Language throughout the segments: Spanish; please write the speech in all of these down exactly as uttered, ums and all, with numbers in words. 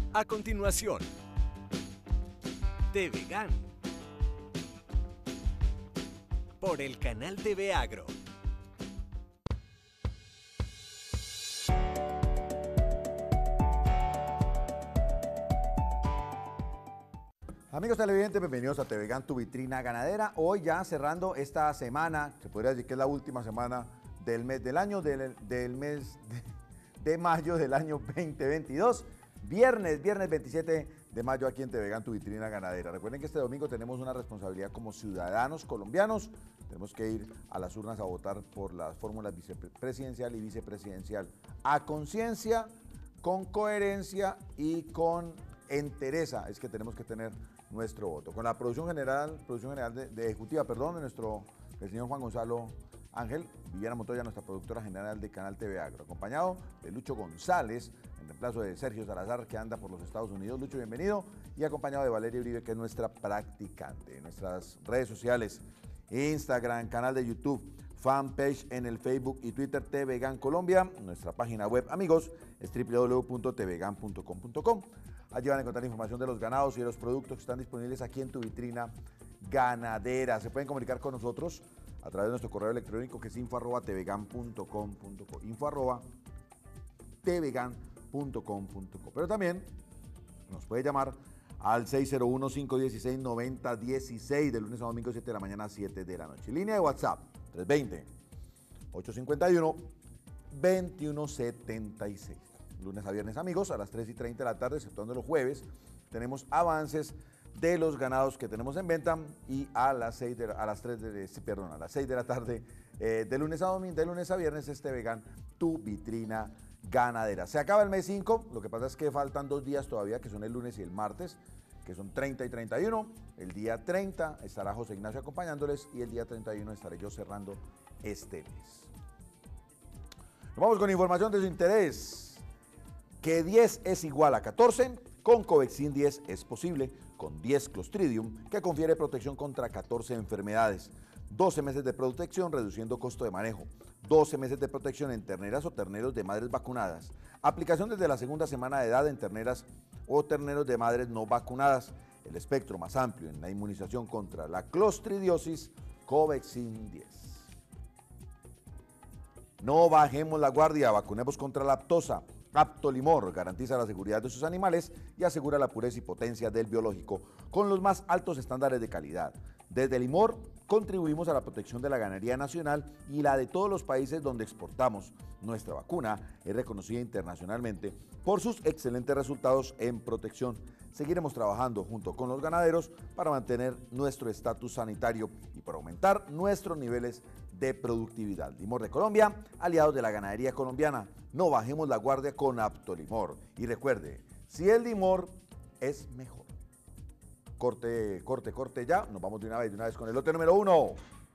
A continuación, TVGAN por el canal T V Agro. Amigos televidentes, bienvenidos a TVGAN, tu vitrina ganadera. Hoy ya cerrando esta semana, se podría decir que es la última semana del mes del año, del, del mes de, de mayo del año veinte veintidós. Viernes, viernes veintisiete de mayo aquí en TVGAN, tu vitrina ganadera. Recuerden que este domingo tenemos una responsabilidad como ciudadanos colombianos. Tenemos que ir a las urnas a votar por las fórmulas vicepresidencial y vicepresidencial a conciencia, con coherencia y con entereza. Es que tenemos que tener nuestro voto. Con la producción general, producción general de, de ejecutiva, perdón, de nuestro, el señor Juan Gonzalo Ángel, Viviana Montoya, nuestra productora general de Canal T V Agro, acompañado de Lucho González, en reemplazo de Sergio Salazar, que anda por los Estados Unidos. Lucho, bienvenido, y acompañado de Valeria Uribe, que es nuestra practicante. En nuestras redes sociales, Instagram, canal de YouTube, fanpage en el Facebook y Twitter, TVGAN Colombia. Nuestra página web, amigos, es w w w punto t v gan punto com punto co. Allí van a encontrar información de los ganados y de los productos que están disponibles aquí en tu vitrina ganadera. Se pueden comunicar con nosotros a través de nuestro correo electrónico, que es info arroba t v gan punto com punto co, info arroba t v gan punto com punto co. Pero también nos puede llamar al seis cero uno, cinco uno seis, nueve cero uno seis, de lunes a domingo, siete de la mañana a siete de la noche. Línea de WhatsApp, tres dos cero, ocho cinco uno, dos uno siete seis. Lunes a viernes, amigos, a las tres y treinta de la tarde, exceptuando los jueves, tenemos avances de los ganados que tenemos en venta, y a las seis de, a las tres de, perdón, a las seis de la tarde, eh, de lunes a domingo, de lunes a viernes, es TVGAN, tu vitrina ganadera. Se acaba el mes cinco, lo que pasa es que faltan dos días todavía, que son el lunes y el martes, que son treinta y treinta y uno. El día treinta estará José Ignacio acompañándoles, y el día treinta y uno estaré yo cerrando este mes. Nos vamos con información de su interés. Que diez es igual a catorce, con Covexin diez es posible, con diez Clostridium, que confiere protección contra catorce enfermedades, doce meses de protección reduciendo costo de manejo, doce meses de protección en terneras o terneros de madres vacunadas, aplicación desde la segunda semana de edad en terneras o terneros de madres no vacunadas, el espectro más amplio en la inmunización contra la clostridiosis, Covexin diez. No bajemos la guardia, vacunemos contra la aptosa. Aptolimor garantiza la seguridad de sus animales y asegura la pureza y potencia del biológico con los más altos estándares de calidad. Desde Limor contribuimos a la protección de la ganadería nacional y la de todos los países donde exportamos. Nuestra vacuna es reconocida internacionalmente por sus excelentes resultados en protección. Seguiremos trabajando junto con los ganaderos para mantener nuestro estatus sanitario y para aumentar nuestros niveles de productividad. Limor de Colombia, aliados de la ganadería colombiana. No bajemos la guardia con Aptolimor. Y recuerde, si el limor es mejor. Corte, corte, corte ya. Nos vamos de una vez, de una vez con el lote número uno.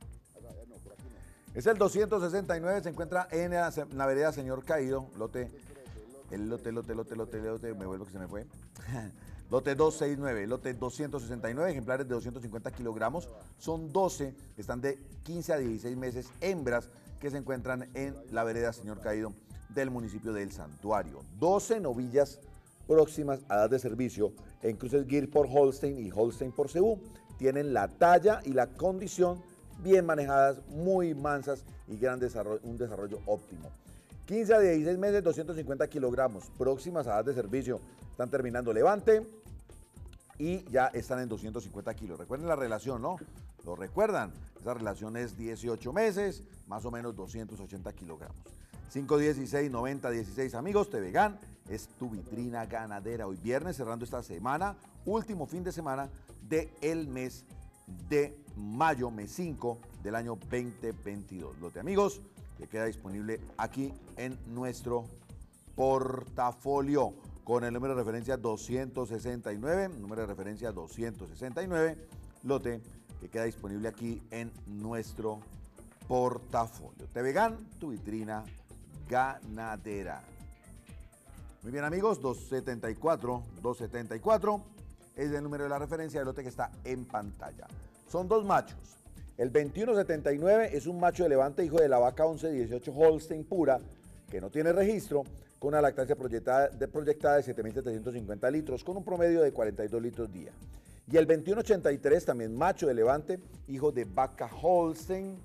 Es el doscientos sesenta y nueve, se encuentra en la, en la vereda Señor Caído. Lote, el lote, lote, lote, lote, lote, me vuelvo que se me fue. Lote doscientos sesenta y nueve, lote doscientos sesenta y nueve, ejemplares de doscientos cincuenta kilogramos, son doce, están de quince a dieciséis meses, hembras que se encuentran en la vereda Señor Caído del municipio del Santuario. doce novillas próximas a edad de servicio en cruces Gir por Holstein y Holstein por Cebú. Tienen la talla y la condición bien manejadas, muy mansas y gran desarrollo, un desarrollo óptimo. quince a dieciséis meses, doscientos cincuenta kilogramos, próximas a edad de servicio, están terminando levante y ya están en doscientos cincuenta kilos. Recuerden la relación, ¿no? ¿Lo recuerdan? Esa relación es dieciocho meses, más o menos doscientos ochenta kilogramos. cinco dieciséis, noventa dieciséis, amigos, TVGAN es tu vitrina ganadera. Hoy viernes, cerrando esta semana, último fin de semana del mes de mayo, mes cinco del año veinte veintidós. Lote, amigos, que queda disponible aquí en nuestro portafolio con el número de referencia doscientos sesenta y nueve, número de referencia doscientos sesenta y nueve, lote que queda disponible aquí en nuestro portafolio. TVGAN, tu vitrina ganadera. Muy bien, amigos, doscientos setenta y cuatro, doscientos setenta y cuatro es el número de la referencia del lote que está en pantalla. Son dos machos. El veintiuno setenta y nueve es un macho de levante, hijo de la vaca once dieciocho Holstein pura, que no tiene registro, con una lactancia proyectada de, proyectada de siete mil setecientos cincuenta litros, con un promedio de cuarenta y dos litros día. Y el veintiuno ochenta y tres, también macho de Levante, hijo de vaca Holstein,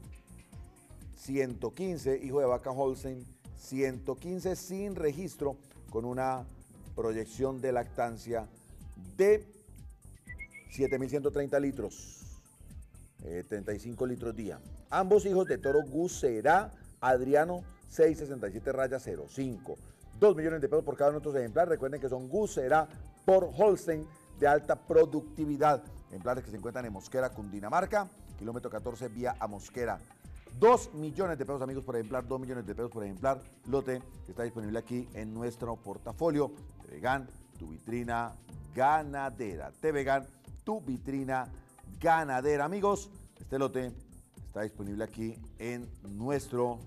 ciento quince, hijo de vaca Holstein, ciento quince sin registro, con una proyección de lactancia de siete mil ciento treinta litros, eh, treinta y cinco litros día. Ambos hijos de toro Gusera, Adriano, seiscientos sesenta y siete raya cero cinco. dos millones de pesos por cada uno de estos ejemplares. Recuerden que son Gusera por Holstein de alta productividad. Ejemplares que se encuentran en Mosquera, Cundinamarca, kilómetro catorce vía a Mosquera. dos millones de pesos, amigos, por ejemplar, dos millones de pesos por ejemplar. Lote que está disponible aquí en nuestro portafolio. Tevegan, tu vitrina ganadera. Tevegan, tu vitrina ganadera. Amigos, este lote está disponible aquí en nuestro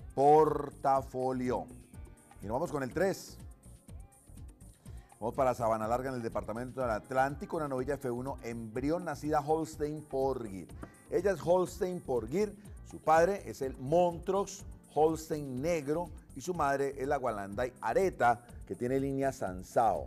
portafolio. Y nos vamos con el tres. Vamos para Sabana Larga, en el departamento del Atlántico, una novilla F uno, embrión nacida Holstein por Gir. Ella es Holstein por Gir, su padre es el Montrox Holstein negro y su madre es la Gualanday Areta, que tiene línea Sansao.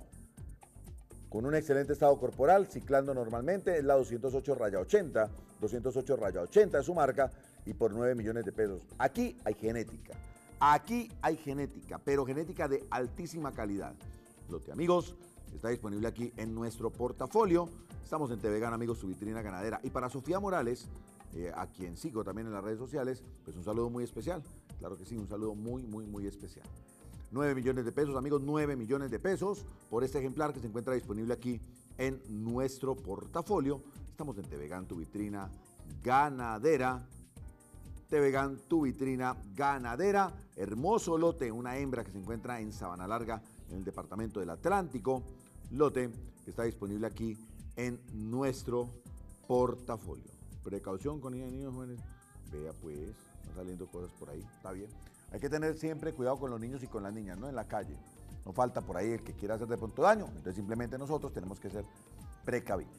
Con un excelente estado corporal, ciclando normalmente, es la doscientos ocho raya ochenta, doscientos ocho raya ochenta es su marca, y por nueve millones de pesos. Aquí hay genética, aquí hay genética, pero genética de altísima calidad. Lote, amigos, está disponible aquí en nuestro portafolio. Estamos en Tevegan, amigos, su vitrina ganadera. Y para Sofía Morales, eh, a quien sigo también en las redes sociales, pues un saludo muy especial. Claro que sí, un saludo muy, muy, muy especial. nueve millones de pesos, amigos, nueve millones de pesos por este ejemplar que se encuentra disponible aquí en nuestro portafolio. Estamos en Tevegan, tu vitrina ganadera. Tevegan, tu vitrina ganadera. Hermoso lote, una hembra que se encuentra en Sabana Larga, en el departamento del Atlántico. Lote que está disponible aquí en nuestro portafolio. Precaución con niños, niños jóvenes. Vea pues, están saliendo cosas por ahí, está bien. Hay que tener siempre cuidado con los niños y con las niñas, ¿no? En la calle. No falta por ahí el que quiera hacer de pronto daño. Entonces simplemente nosotros tenemos que ser precavidos.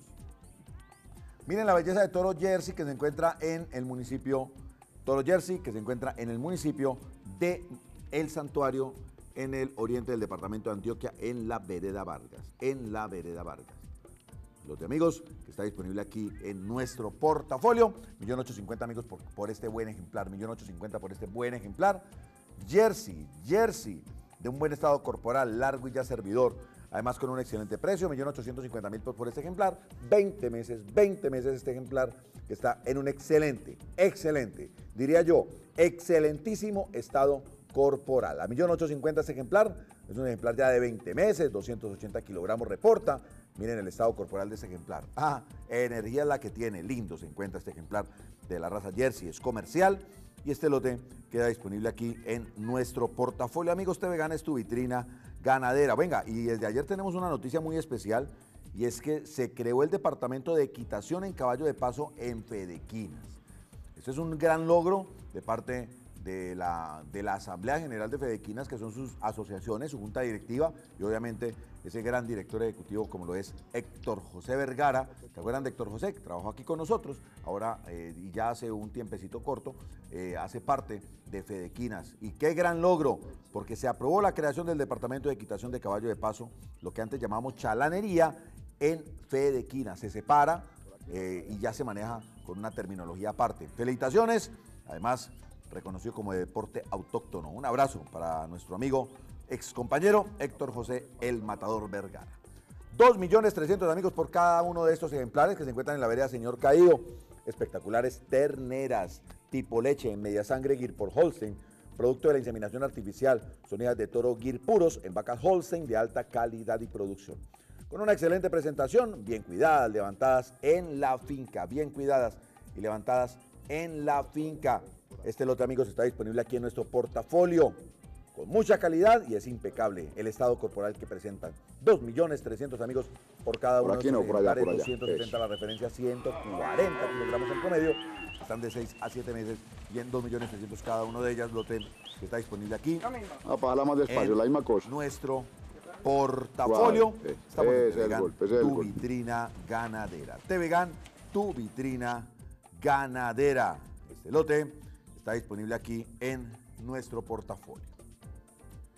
Miren la belleza de toro Jersey que se encuentra en el municipio, toro Jersey que se encuentra en el municipio de El Santuario, en el oriente del departamento de Antioquia, en la Vereda Vargas, en la Vereda Vargas. Los de amigos, que está disponible aquí en nuestro portafolio, millón ochocientos cincuenta amigos por, por este buen ejemplar, millón ochocientos cincuenta por este buen ejemplar. Jersey, Jersey, de un buen estado corporal, largo y ya servidor, además con un excelente precio, millón ochocientos cincuenta mil por este ejemplar, veinte meses, veinte meses este ejemplar, que está en un excelente, excelente, diría yo, excelentísimo estado corporal. A millón ochocientos cincuenta este ejemplar, es un ejemplar ya de veinte meses, doscientos ochenta kilogramos reporta. Miren el estado corporal de este ejemplar. Ah, energía es la que tiene, lindo se encuentra este ejemplar de la raza Jersey, es comercial y este lote queda disponible aquí en nuestro portafolio. Amigos, Tevegan es tu vitrina ganadera. Venga, y desde ayer tenemos una noticia muy especial y es que se creó el departamento de equitación en caballo de paso en Fedequinas. Este es un gran logro de parte de la, de la Asamblea General de Fedequinas, que son sus asociaciones, su junta directiva y obviamente ese gran director ejecutivo como lo es Héctor José Vergara. ¿Se acuerdan de Héctor José? Que trabajó aquí con nosotros, ahora eh, y ya hace un tiempecito corto, eh, hace parte de Fedequinas. Y qué gran logro, porque se aprobó la creación del Departamento de Equitación de Caballo de Paso, lo que antes llamamos chalanería, en Fedequinas. Se separa eh, y ya se maneja con una terminología aparte. Felicitaciones, además reconocido como de deporte autóctono. Un abrazo para nuestro amigo, ex compañero Héctor José El Matador Vergara. dos millones trescientos amigos por cada uno de estos ejemplares que se encuentran en la vereda Señor Caído. Espectaculares terneras tipo leche en media sangre Gir por Holstein, producto de la inseminación artificial. Son hijas de toro Gir puros en vacas Holstein de alta calidad y producción. Con una excelente presentación, bien cuidadas, levantadas en la finca, bien cuidadas y levantadas en la finca. Este lote, amigos, está disponible aquí en nuestro portafolio, con mucha calidad y es impecable el estado corporal que presentan. dos millones trescientos amigos por cada uno de estos ejemplares, doscientos setenta la referencia, ciento cuarenta kilogramos en promedio, están de seis a siete meses y en dos millones trescientos cada uno de ellas, lote que está disponible aquí. Ah, para más despacio, la misma cosa. Nuestro portafolio. Wow, eh, Estamos en es el Tevegan, golpe, ese es el tu golpe. vitrina ganadera. Tevegan, tu vitrina ganadera. Este lote está disponible aquí en nuestro portafolio.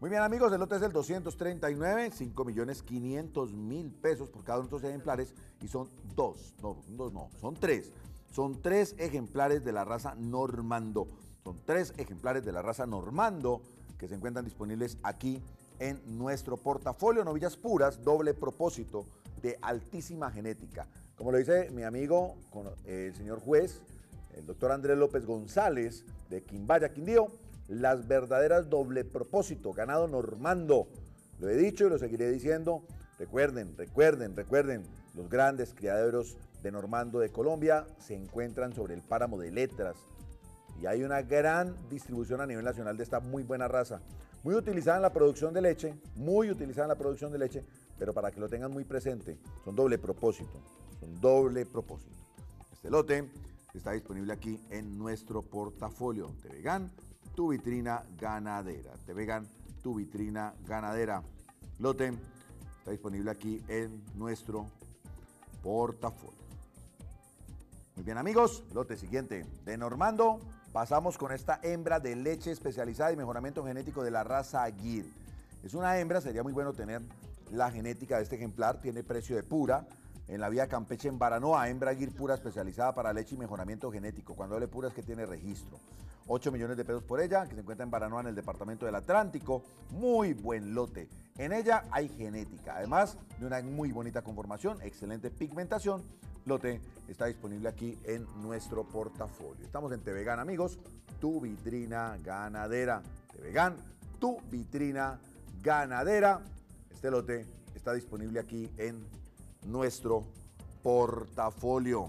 Muy bien, amigos, el lote es el doscientos treinta y nueve, cinco millones quinientos mil pesos por cada uno de estos ejemplares y son dos, no, dos no, son tres. Son tres ejemplares de la raza Normando. Son tres ejemplares de la raza Normando que se encuentran disponibles aquí en nuestro portafolio. Novillas puras, doble propósito, de altísima genética. Como lo dice mi amigo, el señor juez, el doctor Andrés López González, de Quimbaya, Quindío, las verdaderas doble propósito, ganado Normando. Lo he dicho y lo seguiré diciendo. Recuerden, recuerden, recuerden, los grandes criaderos de Normando de Colombia se encuentran sobre el páramo de Letras y hay una gran distribución a nivel nacional de esta muy buena raza. Muy utilizada en la producción de leche, muy utilizada en la producción de leche, pero para que lo tengan muy presente, son doble propósito, son doble propósito. Este lote está disponible aquí en nuestro portafolio. Tevegan, tu vitrina ganadera. Tevegan, tu vitrina ganadera. Lote está disponible aquí en nuestro portafolio. Muy bien, amigos, lote siguiente de Normando. Pasamos con esta hembra de leche especializada y mejoramiento genético de la raza Aguirre. Es una hembra, sería muy bueno tener la genética de este ejemplar. Tiene precio de pura en la vía Campeche en Baranoa. Hembra Aguirre pura especializada para leche y mejoramiento genético. Cuando hable pura es que tiene registro. ocho millones de pesos por ella, que se encuentra en Baranoa en el departamento del Atlántico. Muy buen lote. En ella hay genética, además de una muy bonita conformación, excelente pigmentación. Lote está disponible aquí en nuestro portafolio. Estamos en Tevegan, amigos, tu vitrina ganadera. Tevegan, tu vitrina ganadera. Este lote está disponible aquí en nuestro portafolio.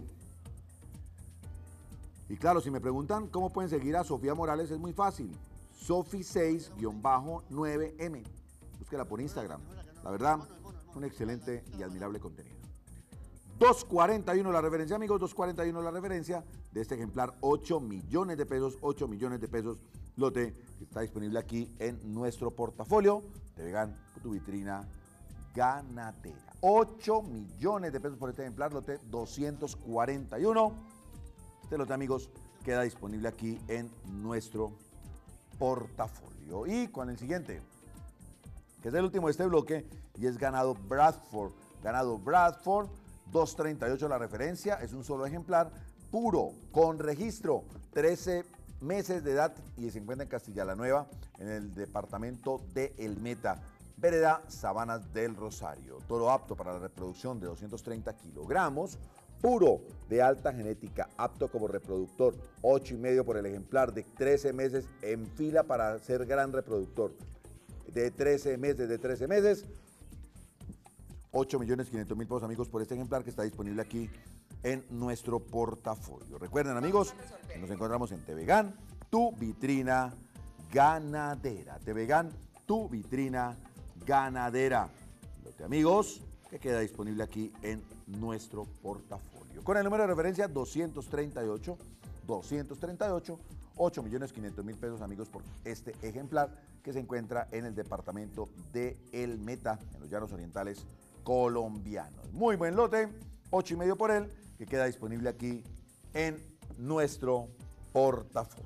Y claro, si me preguntan cómo pueden seguir a Sofía Morales, es muy fácil. Sofi seis nueve M. Búsquela por Instagram. La verdad, un excelente y admirable contenido. dos cuarenta y uno la referencia, amigos, dos cuarenta y uno la referencia de este ejemplar, ocho millones de pesos, ocho millones de pesos, lote que está disponible aquí en nuestro portafolio. Tevegan, tu vitrina ganadera. ocho millones de pesos por este ejemplar, lote doscientos cuarenta y uno. Este lote, amigos, queda disponible aquí en nuestro portafolio. Y con el siguiente, que es el último de este bloque, y es ganado Bradford. Ganado Bradford, dos treinta y ocho la referencia, es un solo ejemplar, puro, con registro, trece meses de edad y se encuentra en Castilla la Nueva, en el departamento de El Meta, vereda Sabanas del Rosario. Toro apto para la reproducción de doscientos treinta kilogramos, puro, de alta genética, apto como reproductor, ocho y medio por el ejemplar, de trece meses en fila para ser gran reproductor. De trece meses, de trece meses, ocho millones quinientos mil pesos, amigos, por este ejemplar que está disponible aquí en nuestro portafolio. Recuerden, amigos, que nos encontramos en Tevegan, tu vitrina ganadera. Tevegan, tu vitrina ganadera. Lote, amigos, que queda disponible aquí en nuestro portafolio. Con el número de referencia doscientos treinta y ocho, doscientos treinta y ocho, ocho millones quinientos mil pesos, amigos, por este ejemplar que se encuentra en el departamento de El Meta, en los llanos orientales colombianos. Muy buen lote, ocho y medio por él, que queda disponible aquí en nuestro portafolio.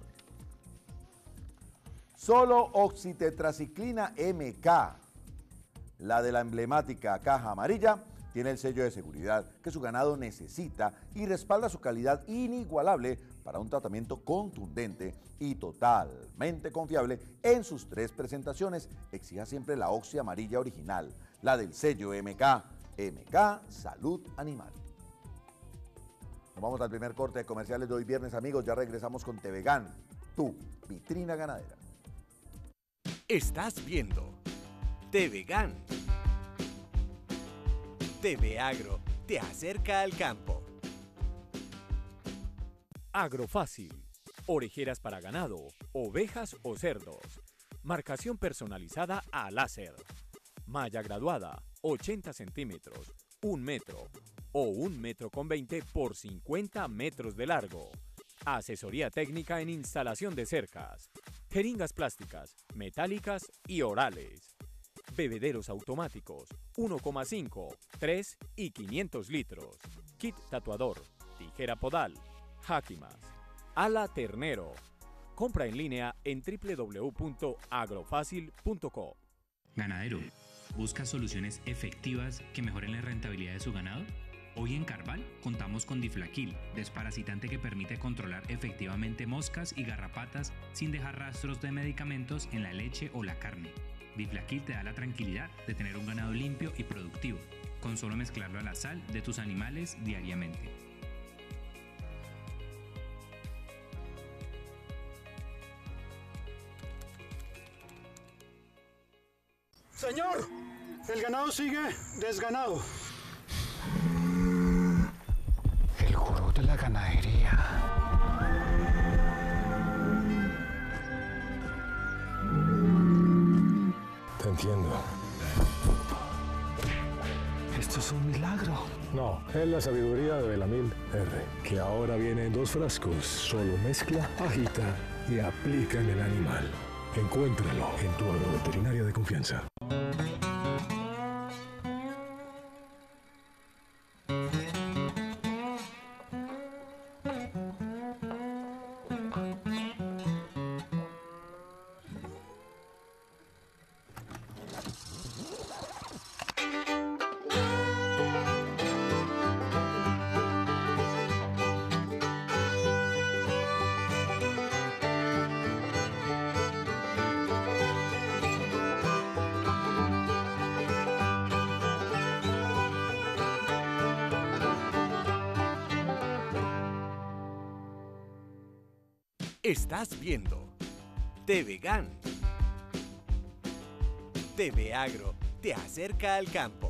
Solo oxitetraciclina M K, la de la emblemática caja amarilla, tiene el sello de seguridad que su ganado necesita y respalda su calidad inigualable para un tratamiento contundente y totalmente confiable en sus tres presentaciones. Exija siempre la oxi amarilla original, la del sello M K, M K Salud Animal. Nos vamos al primer corte de comerciales de hoy viernes, amigos. Ya regresamos con Tevegan, tu vitrina ganadera. Estás viendo Tevegan. T V Agro te acerca al campo. Agrofácil. Orejeras para ganado, ovejas o cerdos. Marcación personalizada a láser. Malla graduada, ochenta centímetros, un metro o un metro con veinte por cincuenta metros de largo. Asesoría técnica en instalación de cercas. Jeringas plásticas, metálicas y orales. Bebederos automáticos, uno coma cinco, tres y quinientos litros. Kit tatuador, tijera podal, jáquimas, ala ternero, Compra en línea en w w w punto agrofacil punto co. Ganadero, ¿busca soluciones efectivas que mejoren la rentabilidad de su ganado? Hoy en Carval contamos con Diflaquil, desparasitante que permite controlar efectivamente moscas y garrapatas sin dejar rastros de medicamentos en la leche o la carne. Diflaquil te da la tranquilidad de tener un ganado limpio y productivo, con solo mezclarlo a la sal de tus animales diariamente. Señor, el ganado sigue desganado. El gurú de la ganadería. Te entiendo. Esto es un milagro. No, es la sabiduría de Belamil R, que ahora viene en dos frascos. Solo mezcla, agita y aplica en el animal. Encuéntralo en tu agroveterinaria de confianza. Estás viendo T V Gan. T V Agro te acerca al campo.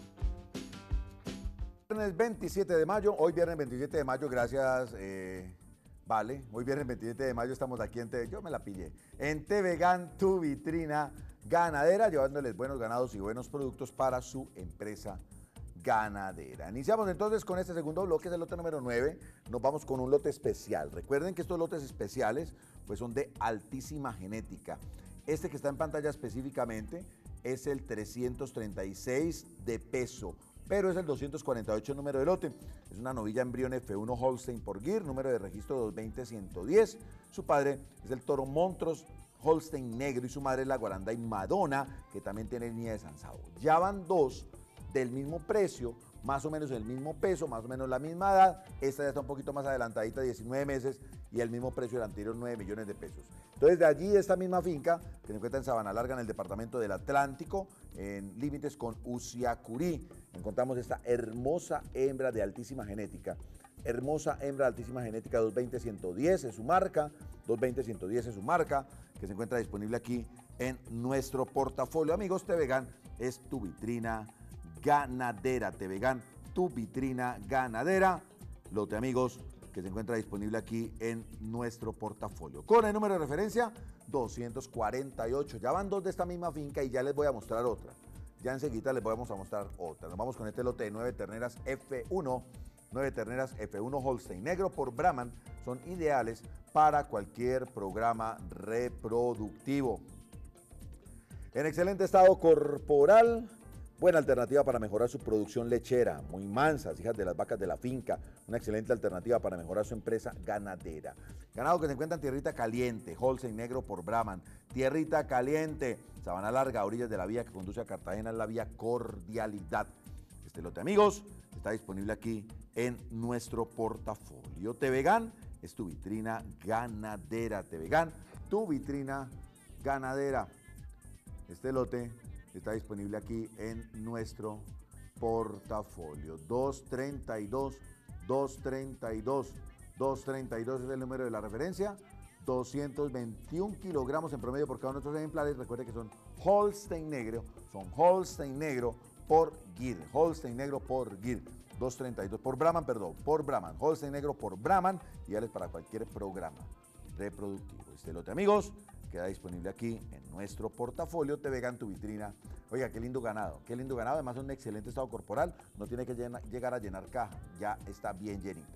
Viernes veintisiete de mayo, hoy viernes veintisiete de mayo, gracias, eh, vale, hoy viernes veintisiete de mayo estamos aquí en T V, yo me la pillé, en T V Gan, tu vitrina ganadera, llevándoles buenos ganados y buenos productos para su empresa ganadera. Iniciamos entonces con este segundo bloque, es el lote número nueve, nos vamos con un lote especial. Recuerden que estos lotes especiales pues son de altísima genética. Este que está en pantalla específicamente es el trescientos treinta y seis de peso, pero es el doscientos cuarenta y ocho número de lote. Es una novilla embrión F uno Holstein por Gir, número de registro doscientos veinte ciento diez. Su padre es el toro Montrose Holstein negro y su madre es la Guaranda Madonna, que también tiene línea de Sansao. Ya van dos del mismo precio, más o menos el mismo peso, más o menos la misma edad. Esta ya está un poquito más adelantadita, diecinueve meses, y el mismo precio del anterior, nueve millones de pesos. Entonces, de allí esta misma finca, que se encuentra en Sabana Larga, en el departamento del Atlántico, en límites con Usiacurí, encontramos esta hermosa hembra de altísima genética. Hermosa hembra de altísima genética, doscientos veinte ciento diez es su marca, doscientos veinte ciento diez es su marca, que se encuentra disponible aquí en nuestro portafolio. Amigos, T V Gan es tu vitrina ganadera. T V Gan, tu vitrina ganadera. Lote, amigos, que se encuentra disponible aquí en nuestro portafolio. Con el número de referencia doscientos cuarenta y ocho. Ya van dos de esta misma finca y ya les voy a mostrar otra. Ya enseguida les vamos a mostrar otra. Nos vamos con este lote de nueve terneras F uno. nueve terneras F uno Holstein negro por Brahman. Son ideales para cualquier programa reproductivo. En excelente estado corporal. Buena alternativa para mejorar su producción lechera, muy mansas, hijas de las vacas de la finca. Una excelente alternativa para mejorar su empresa ganadera. Ganado que se encuentra en tierrita caliente, Holstein negro por Brahman. Tierrita caliente, Sabana Larga, a orillas de la vía que conduce a Cartagena, es la vía Cordialidad. Este lote, amigos, está disponible aquí en nuestro portafolio. T V Gan es tu vitrina ganadera. T V Gan, tu vitrina ganadera. Este lote está disponible aquí en nuestro portafolio. doscientos treinta y dos, doscientos treinta y dos, doscientos treinta y dos es el número de la referencia. doscientos veintiún kilogramos en promedio por cada uno de estos ejemplares. Recuerde que son Holstein negro, son Holstein negro por Gir, Holstein negro por Gir. doscientos treinta y dos por Brahman, perdón, por Brahman, Holstein negro por Brahman, y ya es para cualquier programa reproductivo. Este lote, amigos, queda disponible aquí en nuestro portafolio. T V Gan, tu vitrina. Oiga, qué lindo ganado, qué lindo ganado, además un excelente estado corporal, no tiene que llena, llegar a llenar caja, ya está bien llenita.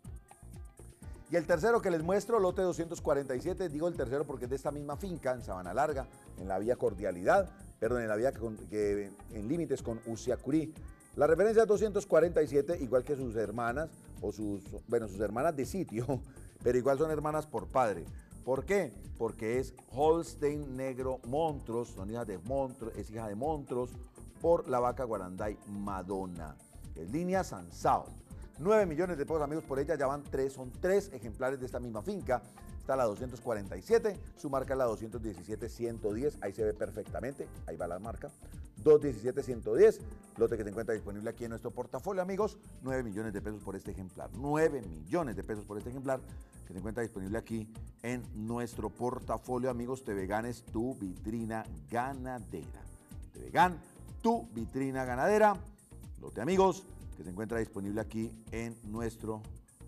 Y el tercero que les muestro, lote doscientos cuarenta y siete, digo el tercero porque es de esta misma finca, en Sabana Larga, en la vía Cordialidad, perdón, en la vía que, que, en límites con Usiacurí. La referencia es doscientos cuarenta y siete, igual que sus hermanas, o sus, bueno, sus hermanas de sitio, pero igual son hermanas por padre. ¿Por qué? Porque es Holstein Negro Montrose, son hijas de Montrose, es hija de Montrose por la vaca Guaranday Madonna. Es línea Sansao. nueve millones de pesos, amigos, por ella, ya van tres, son tres ejemplares de esta misma finca. Está la doscientos cuarenta y siete, su marca es la doscientos diecisiete ciento diez, ahí se ve perfectamente, ahí va la marca. doscientos diecisiete ciento diez, lote que se encuentra disponible aquí en nuestro portafolio, amigos. nueve millones de pesos por este ejemplar. nueve millones de pesos por este ejemplar que se encuentra disponible aquí en nuestro portafolio, amigos. Tevegan es tu vitrina ganadera. Tevegan, tu vitrina ganadera. Lote, amigos, que se encuentra disponible aquí en nuestro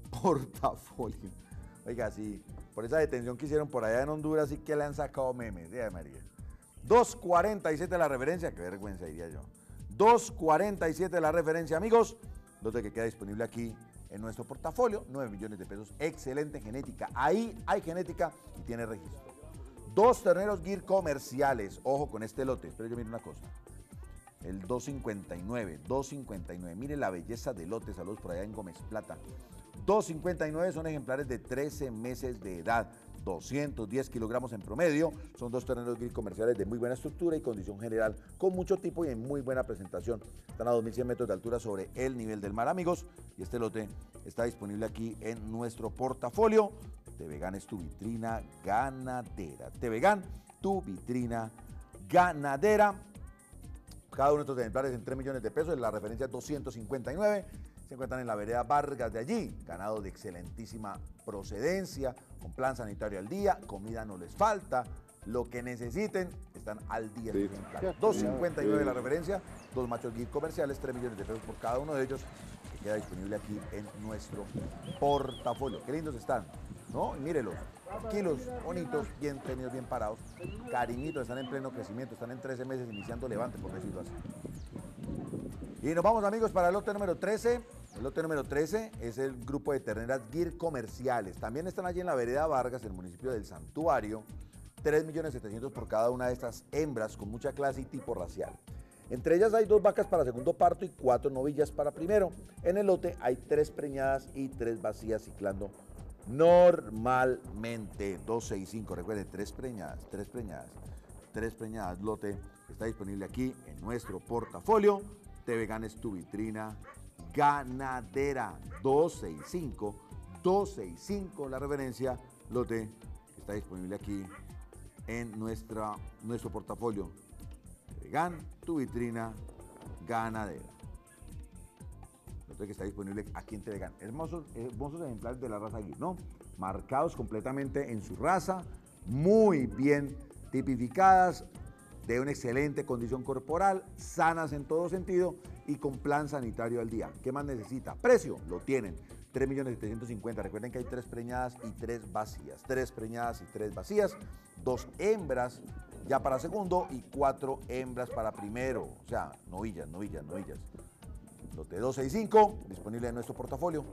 portafolio. Oiga, sí, por esa detención que hicieron por allá en Honduras, sí que le han sacado memes, de María. dos cuarenta y siete la referencia, qué vergüenza diría yo. dos cuarenta y siete la referencia, amigos. Lote que queda disponible aquí en nuestro portafolio, nueve millones de pesos, excelente genética. Ahí hay genética y tiene registro. Dos terneros Gir comerciales, ojo con este lote, espero yo mire una cosa. El dos cincuenta y nueve, dos cincuenta y nueve, mire la belleza del lote, saludos por allá en Gómez Plata. dos cincuenta y nueve son ejemplares de trece meses de edad, doscientos diez kilogramos en promedio, son dos terneros Gir comerciales de muy buena estructura y condición general, con mucho tipo y en muy buena presentación. Están a dos mil cien metros de altura sobre el nivel del mar, amigos, y este lote está disponible aquí en nuestro portafolio. Tevegan es tu vitrina ganadera. Tevegan, tu vitrina ganadera. Cada uno de estos ejemplares en tres millones de pesos, la referencia es doscientos cincuenta y nueve. Se encuentran en la vereda Vargas de allí, ganado de excelentísima procedencia, con plan sanitario al día, comida no les falta, lo que necesiten están al día. Sí. dos cincuenta y nueve la referencia, dos machos Gir comerciales, tres millones de pesos por cada uno de ellos, que queda disponible aquí en nuestro portafolio. Qué lindos están, ¿no? Y mírelos, kilos, bonitos, bien tenidos, bien parados, cariñitos, están en pleno crecimiento, están en trece meses iniciando levante, por decirlo así. Y nos vamos, amigos, para el lote número trece. El lote número trece es el grupo de terneras Gir comerciales. También están allí en la vereda Vargas, en el municipio del Santuario. tres millones setecientos por cada una de estas hembras con mucha clase y tipo racial. Entre ellas hay dos vacas para segundo parto y cuatro novillas para primero. En el lote hay tres preñadas y tres vacías ciclando normalmente. dos, seis, cinco, recuerden, tres preñadas, tres preñadas, tres preñadas. Lote está disponible aquí en nuestro portafolio. Tevegan es tu vitrina ganadera. dos seis cinco, dos seis cinco la referencia. Lote está disponible aquí en nuestra, nuestro portafolio. Tevegan, tu vitrina ganadera. Lote que está disponible aquí en Tevegan. Hermosos, hermosos ejemplares de la raza Gir, ¿no? Marcados completamente en su raza, muy bien tipificadas, de una excelente condición corporal, sanas en todo sentido y con plan sanitario al día. ¿Qué más necesita? Precio, lo tienen, tres millones setecientos cincuenta. Recuerden que hay tres preñadas y tres vacías. Tres preñadas y tres vacías, dos hembras ya para segundo y cuatro hembras para primero. O sea, novillas, novillas, novillas. Lote dos seis cinco, disponible en nuestro portafolio.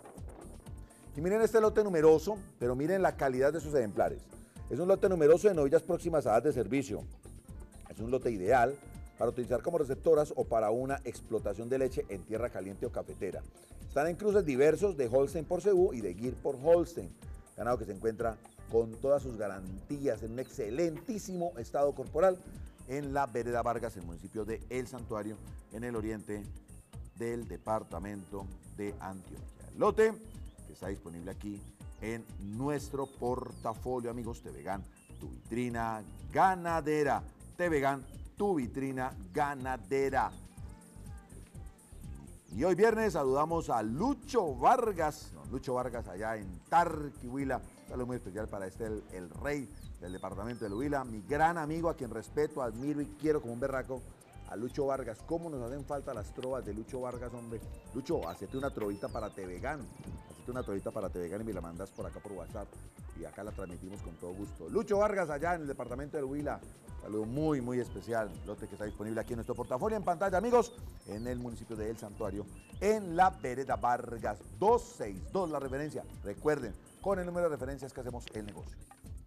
Y miren este lote numeroso, pero miren la calidad de sus ejemplares. Es un lote numeroso de novillas próximas a edad de servicio. Es un lote ideal para utilizar como receptoras o para una explotación de leche en tierra caliente o cafetera. Están en cruces diversos de Holstein por Cebú y de Gir por Holstein. Ganado que se encuentra con todas sus garantías en un excelentísimo estado corporal en la vereda Vargas, el municipio de El Santuario, en el oriente del departamento de Antioquia. El lote que está disponible aquí en nuestro portafolio, amigos. Tevegan, tu vitrina ganadera. Tevegan, tu vitrina ganadera. Y hoy viernes saludamos a Lucho Vargas, no, Lucho Vargas allá en Tarqui, Huila. Un saludo muy especial para este, el, el rey del departamento de Huila, mi gran amigo a quien respeto, admiro y quiero como un berraco, a Lucho Vargas. ¿Cómo nos hacen falta las trovas de Lucho Vargas, hombre? Lucho, hacete una trovita para Tevegan, hacete una trovita para Tevegan y me la mandas por acá por WhatsApp y acá la transmitimos con todo gusto. Lucho Vargas allá en el departamento de Huila. Saludo muy, muy especial, lote que está disponible aquí en nuestro portafolio en pantalla, amigos, en el municipio de El Santuario, en la vereda Vargas. Dos seis dos la referencia. Recuerden, con el número de referencias que hacemos el negocio.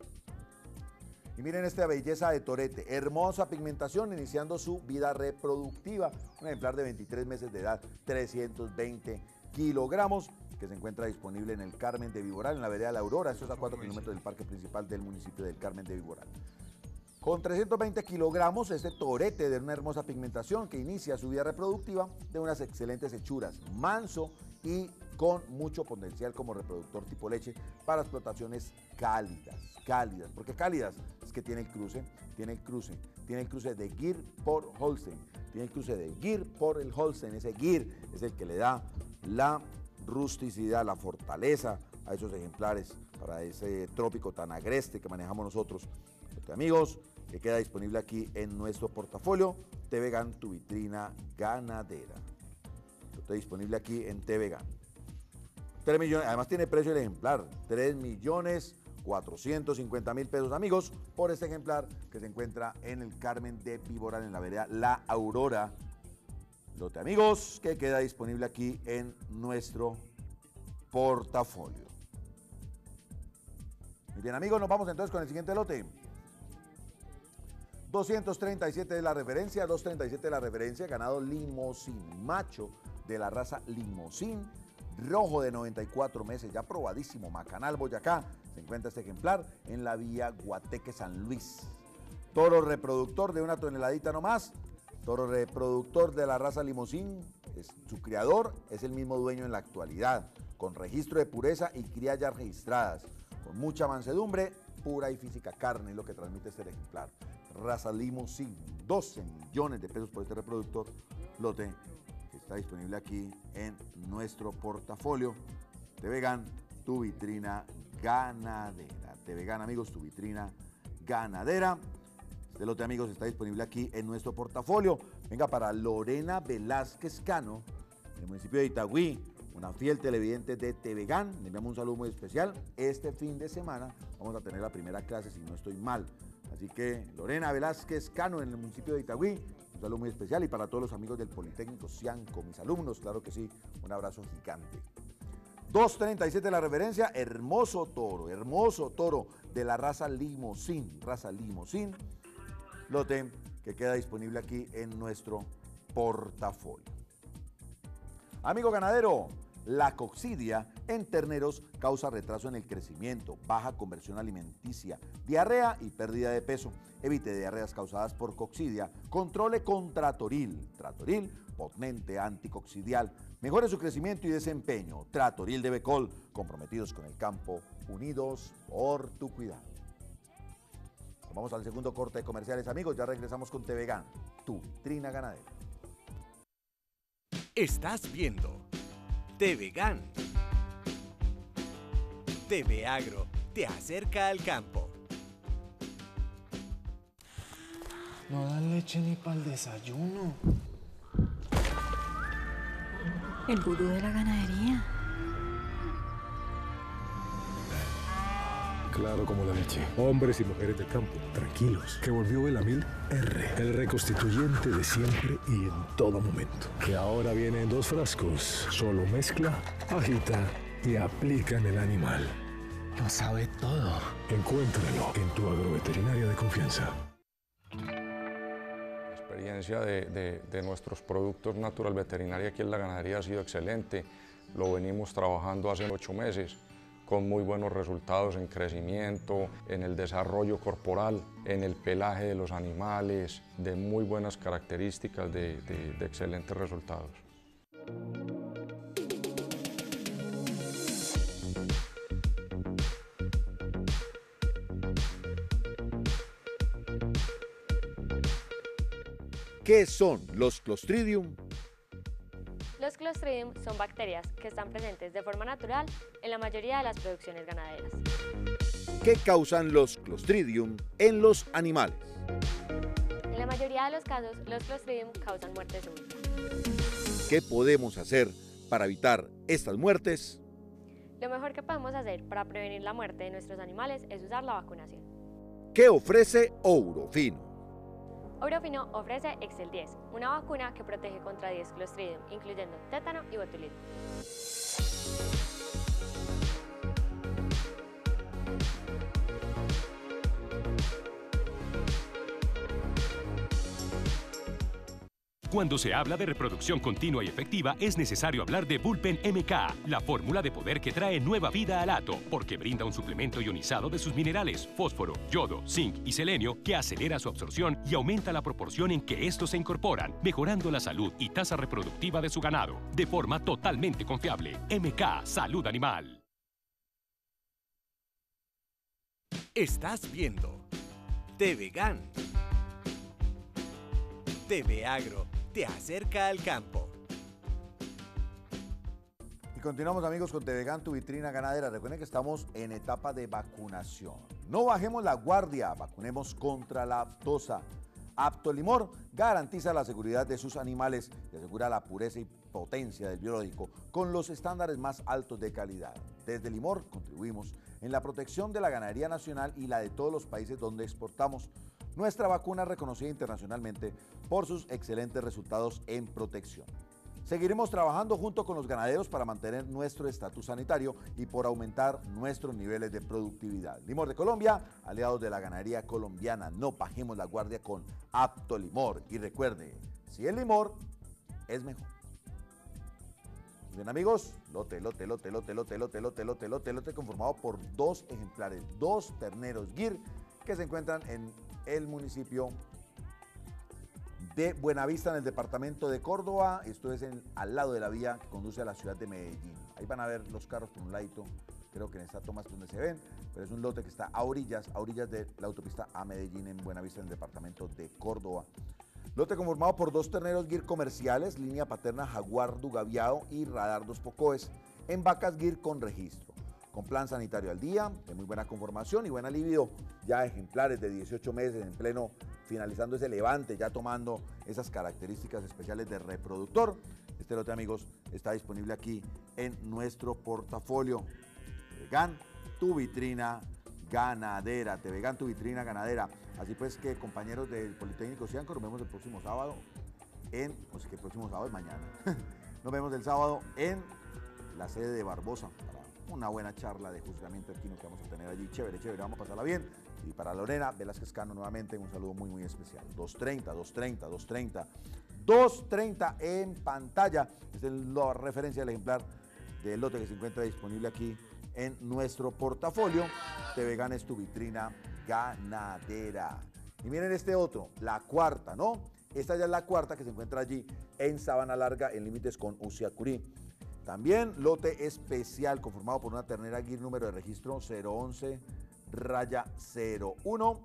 Y miren esta belleza de torete, hermosa pigmentación iniciando su vida reproductiva. Un ejemplar de veintitrés meses de edad, trescientos veinte kilogramos, que se encuentra disponible en el Carmen de Viboral, en la vereda La Aurora. Esto es a cuatro kilómetros del parque principal del municipio del Carmen de Viboral. Con trescientos veinte kilogramos, este torete de una hermosa pigmentación que inicia su vida reproductiva de unas excelentes hechuras, manso y con mucho potencial como reproductor tipo leche para explotaciones cálidas, cálidas. ¿Por qué cálidas? Es que tiene el cruce, tiene el cruce, tiene el cruce de Gyr por Holstein, tiene el cruce de Gyr por el Holstein. Ese Gyr es el que le da la rusticidad, la fortaleza a esos ejemplares para ese trópico tan agreste que manejamos nosotros. Amigos, que queda disponible aquí en nuestro portafolio, Tevegan, tu vitrina ganadera. Está disponible aquí en Tevegan. tres millones, además tiene precio el ejemplar, tres millones cuatrocientos cincuenta mil pesos, amigos, por este ejemplar que se encuentra en el Carmen de Viboral, en la vereda La Aurora. Lote, amigos, que queda disponible aquí en nuestro portafolio. Muy bien, amigos, nos vamos entonces con el siguiente lote. doscientos treinta y siete de la referencia, doscientos treinta y siete de la referencia, ganado Limousin, macho de la raza Limousin, rojo de noventa y cuatro meses, ya probadísimo, Macanal, Boyacá. Se encuentra este ejemplar en la vía Guateque, San Luis. Toro reproductor de una toneladita nomás, toro reproductor de la raza Limousin, es, su criador es el mismo dueño en la actualidad, con registro de pureza y cría ya registradas, con mucha mansedumbre, pura y física carne, es lo que transmite este ejemplar. Raza Limousin, doce millones de pesos por este reproductor, lote que está disponible aquí en nuestro portafolio. Tevegan, tu vitrina ganadera. Tevegan, amigos, tu vitrina ganadera. Este lote, amigos, está disponible aquí en nuestro portafolio. Venga, para Lorena Velázquez Cano, en el municipio de Itagüí, una fiel televidente de Tevegan. Le enviamos un saludo muy especial. Este fin de semana vamos a tener la primera clase, si no estoy mal. Así que Lorena Velázquez Cano en el municipio de Itagüí, un saludo muy especial, y para todos los amigos del Politécnico Cianco, mis alumnos, claro que sí, un abrazo gigante. doscientos treinta y siete la referencia, hermoso toro, hermoso toro de la raza Limousin, raza Limousin, lote que queda disponible aquí en nuestro portafolio. Amigo ganadero, la coccidia en terneros causa retraso en el crecimiento, baja conversión alimenticia, diarrea y pérdida de peso. Evite diarreas causadas por coccidia. Controle con Tratoril. Tratoril, potente anticoccidial. Mejore su crecimiento y desempeño. Tratoril de Becol, comprometidos con el campo, unidos por tu cuidado. Vamos al segundo corte de comerciales, amigos. Ya regresamos con Tevegan, tu vitrina ganadera. Estás viendo Tevegan. T V Agro te acerca al campo. No dan leche ni para el desayuno. El gurú de la ganadería. Claro como la leche. Hombres y mujeres del campo, tranquilos. Que volvió Belamil R, el reconstituyente de siempre y en todo momento. Que ahora viene en dos frascos. Solo mezcla, agita y aplica en el animal. Lo sabe todo. Encuéntralo en tu agroveterinaria de confianza. La experiencia de, de, de nuestros productos Natural Veterinaria aquí en la ganadería ha sido excelente. Lo venimos trabajando hace ocho meses. Con muy buenos resultados en crecimiento, en el desarrollo corporal, en el pelaje de los animales, de muy buenas características, de, de, de excelentes resultados. ¿Qué son los Clostridium? Los Clostridium son bacterias que están presentes de forma natural en la mayoría de las producciones ganaderas. ¿Qué causan los Clostridium en los animales? En la mayoría de los casos, los Clostridium causan muerte súbita. ¿Qué podemos hacer para evitar estas muertes? Lo mejor que podemos hacer para prevenir la muerte de nuestros animales es usar la vacunación. ¿Qué ofrece Ourofino? Ourofino ofrece Excel diez, una vacuna que protege contra diez Clostridium, incluyendo tétano y botulismo. Cuando se habla de reproducción continua y efectiva, es necesario hablar de Bullpen M K, la fórmula de poder que trae nueva vida al hato, porque brinda un suplemento ionizado de sus minerales, fósforo, yodo, zinc y selenio, que acelera su absorción y aumenta la proporción en que estos se incorporan, mejorando la salud y tasa reproductiva de su ganado, de forma totalmente confiable. M K Salud Animal. Estás viendo T V Gan. T V Agro te acerca al campo. Y continuamos, amigos, con T V Gan, tu vitrina ganadera. Recuerden que estamos en etapa de vacunación. No bajemos la guardia, vacunemos contra la aftosa. Aptolimor garantiza la seguridad de sus animales y asegura la pureza y potencia del biológico con los estándares más altos de calidad. Desde Limor contribuimos en la protección de la ganadería nacional y la de todos los países donde exportamos. Nuestra vacuna es reconocida internacionalmente por sus excelentes resultados en protección. Seguiremos trabajando junto con los ganaderos para mantener nuestro estatus sanitario y por aumentar nuestros niveles de productividad. Limor de Colombia, aliados de la ganadería colombiana. No bajemos la guardia con Aptolimor. Y recuerde, si es Limor, es mejor. Bien, amigos, lote, lote, lote, lote, lote, lote, lote, lote, lote, lote, conformado por dos ejemplares, dos terneros Gir que se encuentran en el municipio de Buenavista, en el departamento de Córdoba. Esto es en, al lado de la vía que conduce a la ciudad de Medellín. Ahí van a ver los carros por un ladito, creo que en esta toma es donde se ven, pero es un lote que está a orillas, a orillas de la autopista a Medellín, en Buenavista, en el departamento de Córdoba. Lote conformado por dos terneros Gir comerciales, línea paterna Jaguar Dugaviado y Radar Dos Pocoes, en vacas Gir con registro, con plan sanitario al día, de muy buena conformación y buena libido, ya ejemplares de dieciocho meses en pleno, finalizando ese levante, ya tomando esas características especiales de reproductor. Este lote, amigos, está disponible aquí en nuestro portafolio. T V Gan, tu vitrina ganadera. T V Gan, tu vitrina ganadera. Así pues que, compañeros del Politécnico Cianco, nos vemos el próximo sábado en, pues que el próximo sábado es mañana. Nos vemos el sábado en la sede de Barbosa para una buena charla de juzgamiento equino que vamos a tener allí. Chévere, chévere, vamos a pasarla bien. Y para Lorena Velázquez Cano, nuevamente un saludo muy, muy especial. dos treinta, dos treinta, dos treinta. dos treinta en pantalla. Esta es la referencia del ejemplar del lote que se encuentra disponible aquí en nuestro portafolio. T V Gan es tu vitrina ganadera. Y miren este otro, la cuarta, ¿no? Esta ya es la cuarta que se encuentra allí en Sabana Larga, en límites con Uciacurí. También lote especial conformado por una ternera Gir número de registro cero once raya cero uno.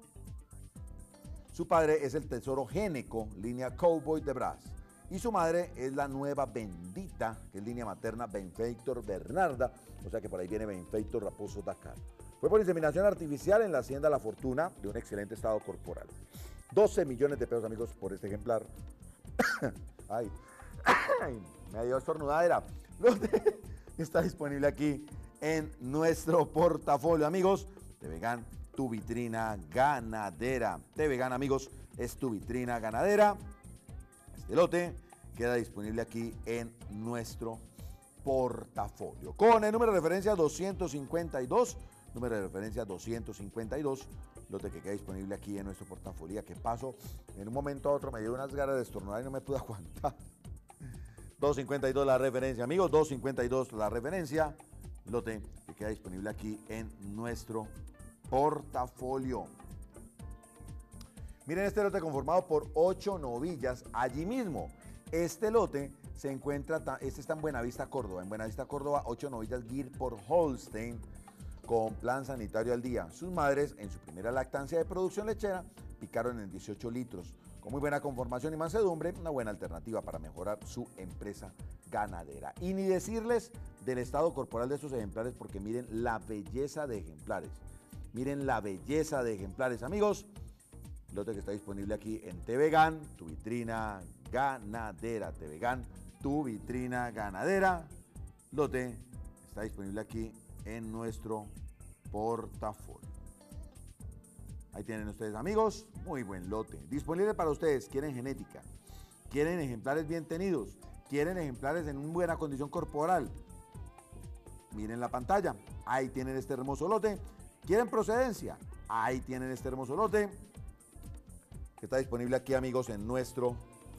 Su padre es el tesoro Géneco, línea Cowboy de Brás. Y su madre es la nueva Bendita, que es línea materna Benfeitor Bernarda. O sea que por ahí viene Benfeitor Raposo Dakar. Fue por inseminación artificial en la hacienda La Fortuna, de un excelente estado corporal. doce millones de pesos, amigos, por este ejemplar. Ay, ay, me dio estornudadera. Está disponible aquí en nuestro portafolio, amigos. T V Gan, tu vitrina ganadera. T V Gan, amigos, es tu vitrina ganadera. Este lote queda disponible aquí en nuestro portafolio. Con el número de referencia doscientos cincuenta y dos, número de referencia doscientos cincuenta y dos, lote que queda disponible aquí en nuestro portafolio. Que paso, en un momento a otro me dio unas ganas de estornudar y no me pude aguantar. doscientos cincuenta y dos la referencia, amigos, doscientos cincuenta y dos la referencia, lote que queda disponible aquí en nuestro portafolio. Miren este lote conformado por ocho novillas allí mismo. Este lote se encuentra, este está en Buenavista, Córdoba. En Buenavista, Córdoba, ocho novillas Gir por Holstein con plan sanitario al día. Sus madres, en su primera lactancia de producción lechera, picaron en dieciocho litros. Con muy buena conformación y mansedumbre, una buena alternativa para mejorar su empresa ganadera. Y ni decirles del estado corporal de estos ejemplares, porque miren la belleza de ejemplares. Miren la belleza de ejemplares, amigos. Lote que está disponible aquí en T V Gan, tu vitrina ganadera. T V Gan, tu vitrina ganadera. Lote está disponible aquí en nuestro portafolio. Ahí tienen ustedes, amigos, muy buen lote. Disponible para ustedes. Quieren genética, quieren ejemplares bien tenidos, quieren ejemplares en buena condición corporal. Miren la pantalla. Ahí tienen este hermoso lote. ¿Quieren procedencia? Ahí tienen este hermoso lote que está disponible aquí, amigos, en nuestro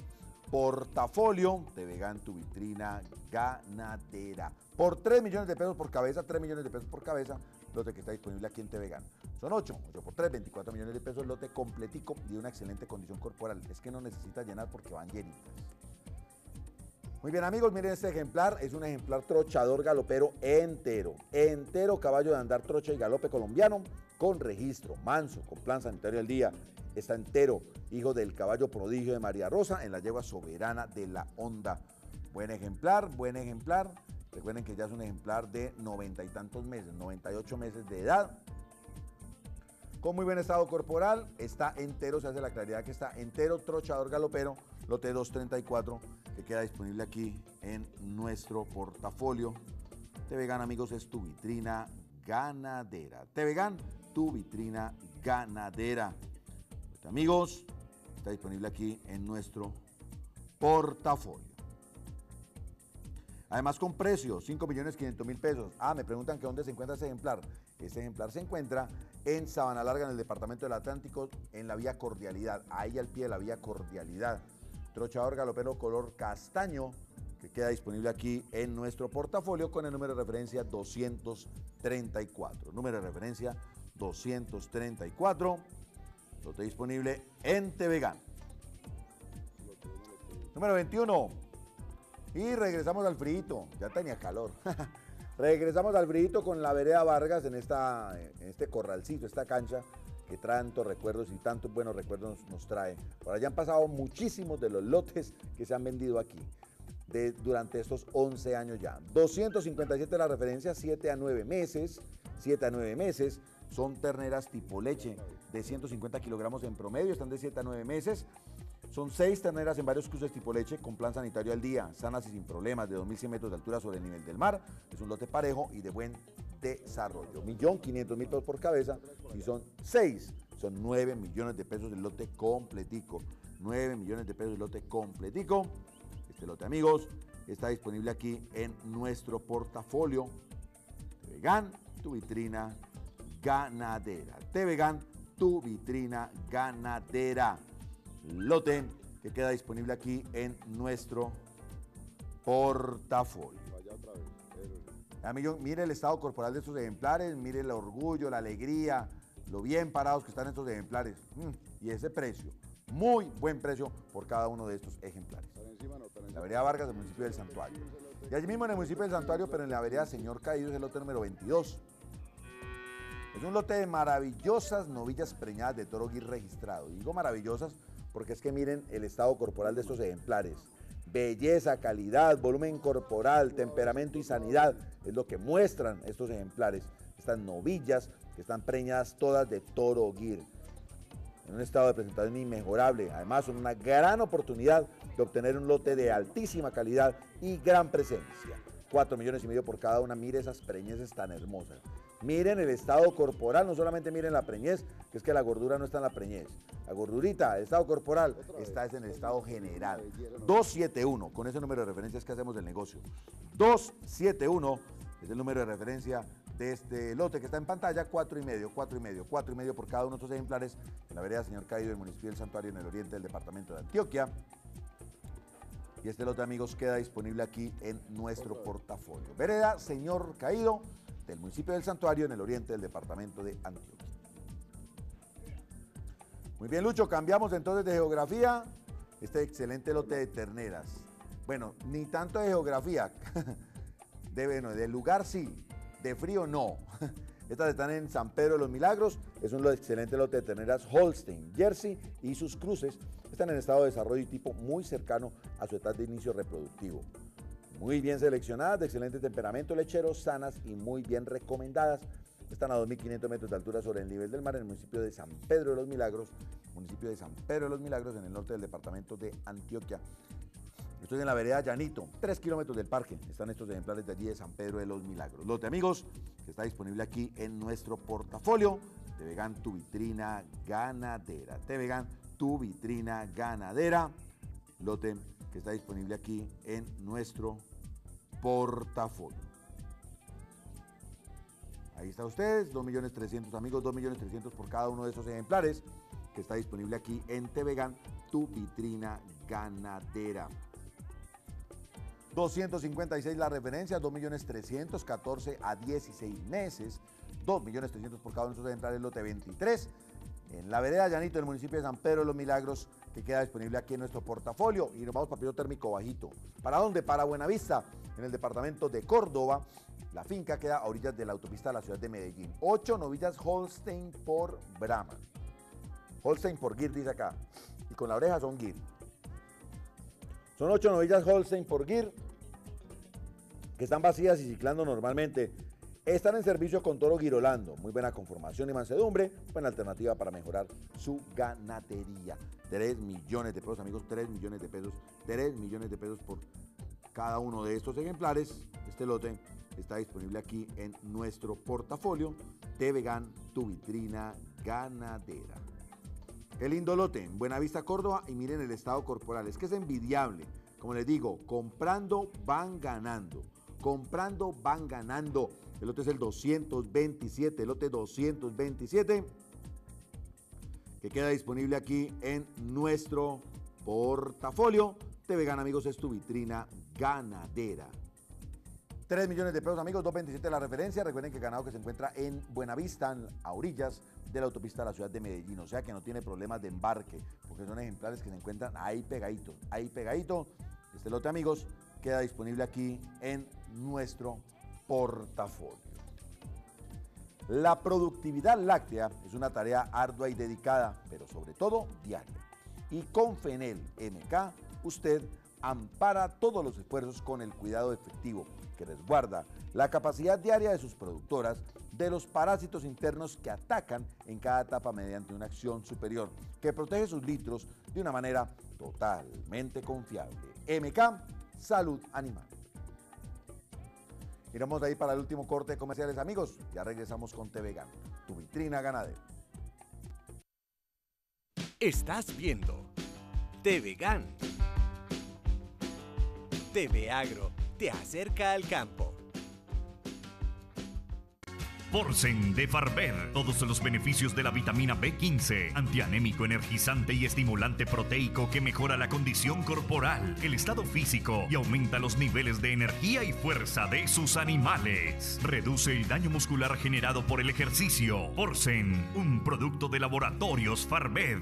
portafolio. Tevegan, tu vitrina ganadera. Por tres millones de pesos por cabeza, tres millones de pesos por cabeza, lote que está disponible aquí en Tevegan. Son ocho, ocho por tres, veinticuatro millones de pesos, lote completico y de una excelente condición corporal. Es que no necesita llenar porque van llenitas. Muy bien, amigos, miren este ejemplar, es un ejemplar trochador galopero entero, entero caballo de andar, trocha y galope colombiano, con registro, manso, con plan sanitario al día, está entero, hijo del caballo prodigio de María Rosa, en la yegua soberana de la Honda. Buen ejemplar, buen ejemplar, recuerden que ya es un ejemplar de noventa y tantos meses, noventa y ocho meses de edad, con muy buen estado corporal, está entero, se hace la claridad que está entero, trochador galopero, lote doscientos treinta y cuatro, que queda disponible aquí en nuestro portafolio. Tevegan, amigos, es tu vitrina ganadera. Tevegan, tu vitrina ganadera. Lote, amigos, está disponible aquí en nuestro portafolio. Además, con precio, cinco millones quinientos mil pesos. Ah, me preguntan que dónde se encuentra ese ejemplar. Ese ejemplar se encuentra en Sabana Larga, en el departamento del Atlántico, en la vía Cordialidad, ahí al pie de la vía Cordialidad. Trochador galopero color castaño, que queda disponible aquí en nuestro portafolio con el número de referencia doscientos treinta y cuatro. Número de referencia doscientos treinta y cuatro. Lote disponible en Tevegan. Número veintiuno. Y regresamos al frito. Ya tenía calor. Regresamos al frito con la vereda Vargas en, esta, en este corralcito, esta cancha que tantos recuerdos y tantos buenos recuerdos nos, nos trae. Por allá han pasado muchísimos de los lotes que se han vendido aquí de, durante estos once años ya. doscientos cincuenta y siete la referencia, siete a nueve meses, siete a nueve meses. Son terneras tipo leche de ciento cincuenta kilogramos en promedio, están de siete a nueve meses. Son seis terneras en varios cruces tipo leche con plan sanitario al día, sanas y sin problemas, de dos mil cien metros de altura sobre el nivel del mar. Es un lote parejo y de buen desarrollo. un millón quinientos mil pesos por cabeza. Si son seis, son nueve millones de pesos el lote completico. nueve millones de pesos el lote completico. Este lote, amigos, está disponible aquí en nuestro portafolio. Tevegan, tu vitrina ganadera. Tevegan, tu vitrina ganadera. Lote que queda disponible aquí en nuestro portafolio. Amigo, mire el estado corporal de estos ejemplares, mire el orgullo, la alegría, lo bien parados que están estos ejemplares. Mm, y ese precio, muy buen precio por cada uno de estos ejemplares. La vereda Vargas del municipio del Santuario. Y allí mismo en el municipio del Santuario, pero en la vereda Señor Caído, es el lote número veintidós. Es un lote de maravillosas novillas preñadas de toro guir registrado. Digo maravillosas porque es que miren el estado corporal de estos ejemplares. Belleza, calidad, volumen corporal, temperamento y sanidad es lo que muestran estos ejemplares. Estas novillas que están preñadas todas de toro guir. En un estado de presentación inmejorable. Además, son una gran oportunidad de obtener un lote de altísima calidad y gran presencia. Cuatro millones y medio por cada una. Mire esas preñeces tan hermosas. Miren el estado corporal, no solamente miren la preñez, que es que la gordura no está en la preñez. La gordurita, el estado corporal, está en el estado general. doscientos setenta y uno, con ese número de referencias que hacemos del negocio. doscientos setenta y uno es el número de referencia de este lote que está en pantalla, cuatro y medio, cuatro y medio, cuatro y medio por cada uno de estos ejemplares en la vereda Señor Caído del municipio del Santuario en el oriente del departamento de Antioquia. Y este lote, amigos, queda disponible aquí en nuestro portafolio. Vereda Señor Caído del municipio del Santuario en el oriente del departamento de Antioquia. Muy bien, Lucho, cambiamos entonces de geografía. Este excelente lote de terneras. Bueno, ni tanto de geografía. De, bueno, de lugar sí, de frío no. Estas están en San Pedro de los Milagros. Es un excelente lote de terneras Holstein, Jersey y sus cruces están en estado de desarrollo y tipo muy cercano a su etapa de inicio reproductivo. Muy bien seleccionadas, de excelente temperamento lechero, sanas y muy bien recomendadas. Están a dos mil quinientos metros de altura sobre el nivel del mar en el municipio de San Pedro de los Milagros, municipio de San Pedro de los Milagros en el norte del departamento de Antioquia. Estoy en la vereda Llanito, tres kilómetros del parque. Están estos ejemplares de allí de San Pedro de los Milagros. Lote, amigos, que está disponible aquí en nuestro portafolio. Tevegan, tu vitrina ganadera. Tevegan, tu vitrina ganadera. Lote que está disponible aquí en nuestro portafolio. Ahí está ustedes, dos millones trescientos amigos, dos millones trescientos por cada uno de esos ejemplares que está disponible aquí en Tevegan, tu vitrina Ganadera. doscientos cincuenta y seis la referencia, dos millones trescientos catorce a dieciséis meses, dos millones trescientos por cada uno de entrar el lote veintitrés. En la vereda Llanito del municipio de San Pedro de los Milagros, que queda disponible aquí en nuestro portafolio. Y nos vamos para piso térmico bajito. ¿Para dónde? Para Buenavista, en el departamento de Córdoba. La finca queda a orillas de la autopista de la ciudad de Medellín. Ocho novillas Holstein por Brahma. Holstein por Gir, dice acá. Y con la oreja son Gir. Son ocho novillas Holstein por Gir, que están vacías y ciclando normalmente. Están en servicio con toro girolando, muy buena conformación y mansedumbre, buena alternativa para mejorar su ganadería. tres millones de pesos, amigos, tres millones de pesos, tres millones de pesos por cada uno de estos ejemplares. Este lote está disponible aquí en nuestro portafolio. Tevegan, tu vitrina ganadera. El lindo lote en Buenavista, Córdoba, y miren el estado corporal, es que es envidiable. Como les digo, comprando van ganando, comprando van ganando. El lote es el doscientos veintisiete, el lote doscientos veintisiete, que queda disponible aquí en nuestro portafolio. Tevegan, amigos, es tu vitrina ganadera. tres millones de pesos, amigos, doscientos veintisiete la referencia. Recuerden que el ganado que se encuentra en Buenavista, a orillas de la autopista de la ciudad de Medellín, o sea que no tiene problemas de embarque, porque son ejemplares que se encuentran ahí pegadito, ahí pegadito. Este lote, amigos, queda disponible aquí en nuestro portafolio. La productividad láctea es una tarea ardua y dedicada, pero sobre todo diaria. Y con Fenel M K, usted ampara todos los esfuerzos con el cuidado efectivo que resguarda la capacidad diaria de sus productoras de los parásitos internos que atacan en cada etapa mediante una acción superior que protege sus litros de una manera totalmente confiable. M K, Salud Animal. Iremos ahí para el último corte de comerciales, amigos. Ya regresamos con Tevegan, tu vitrina ganadera. Estás viendo Tevegan. T V Agro te acerca al campo. Forsen de Farber, todos los beneficios de la vitamina B quince, antianémico, energizante y estimulante proteico que mejora la condición corporal, el estado físico y aumenta los niveles de energía y fuerza de sus animales. Reduce el daño muscular generado por el ejercicio. Forsen, un producto de Laboratorios Farber.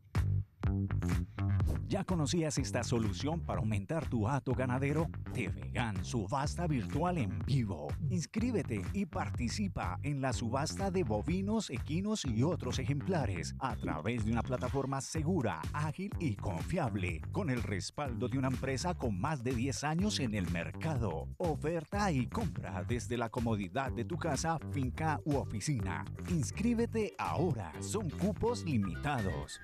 ¿Ya conocías esta solución para aumentar tu hato ganadero? Tevegan, subasta virtual en vivo. Inscríbete y participa en la subasta de bovinos, equinos y otros ejemplares a través de una plataforma segura, ágil y confiable, con el respaldo de una empresa con más de diez años en el mercado. Oferta y compra desde la comodidad de tu casa, finca u oficina. Inscríbete ahora, son cupos limitados.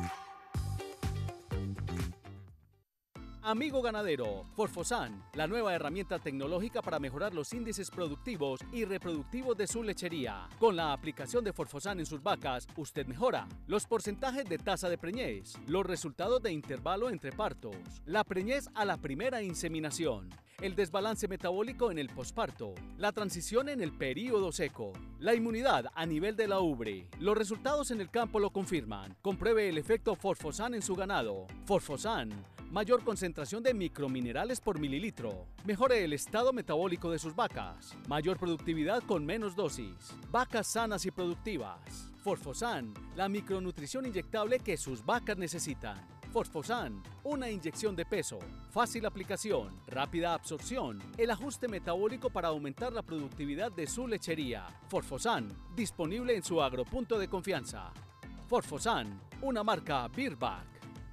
Amigo ganadero, Forfosan, la nueva herramienta tecnológica para mejorar los índices productivos y reproductivos de su lechería. Con la aplicación de Forfosan en sus vacas, usted mejora los porcentajes de tasa de preñez, los resultados de intervalo entre partos, la preñez a la primera inseminación, el desbalance metabólico en el posparto, la transición en el período seco, la inmunidad a nivel de la ubre. Los resultados en el campo lo confirman. Compruebe el efecto Forfosan en su ganado. Forfosan, mayor concentración de microminerales por mililitro. Mejore el estado metabólico de sus vacas. Mayor productividad con menos dosis. Vacas sanas y productivas. Forfosan, la micronutrición inyectable que sus vacas necesitan. Forfosan, una inyección de peso, fácil aplicación, rápida absorción, el ajuste metabólico para aumentar la productividad de su lechería. Forfosan, disponible en su agropunto de confianza. Forfosan, una marca Birback.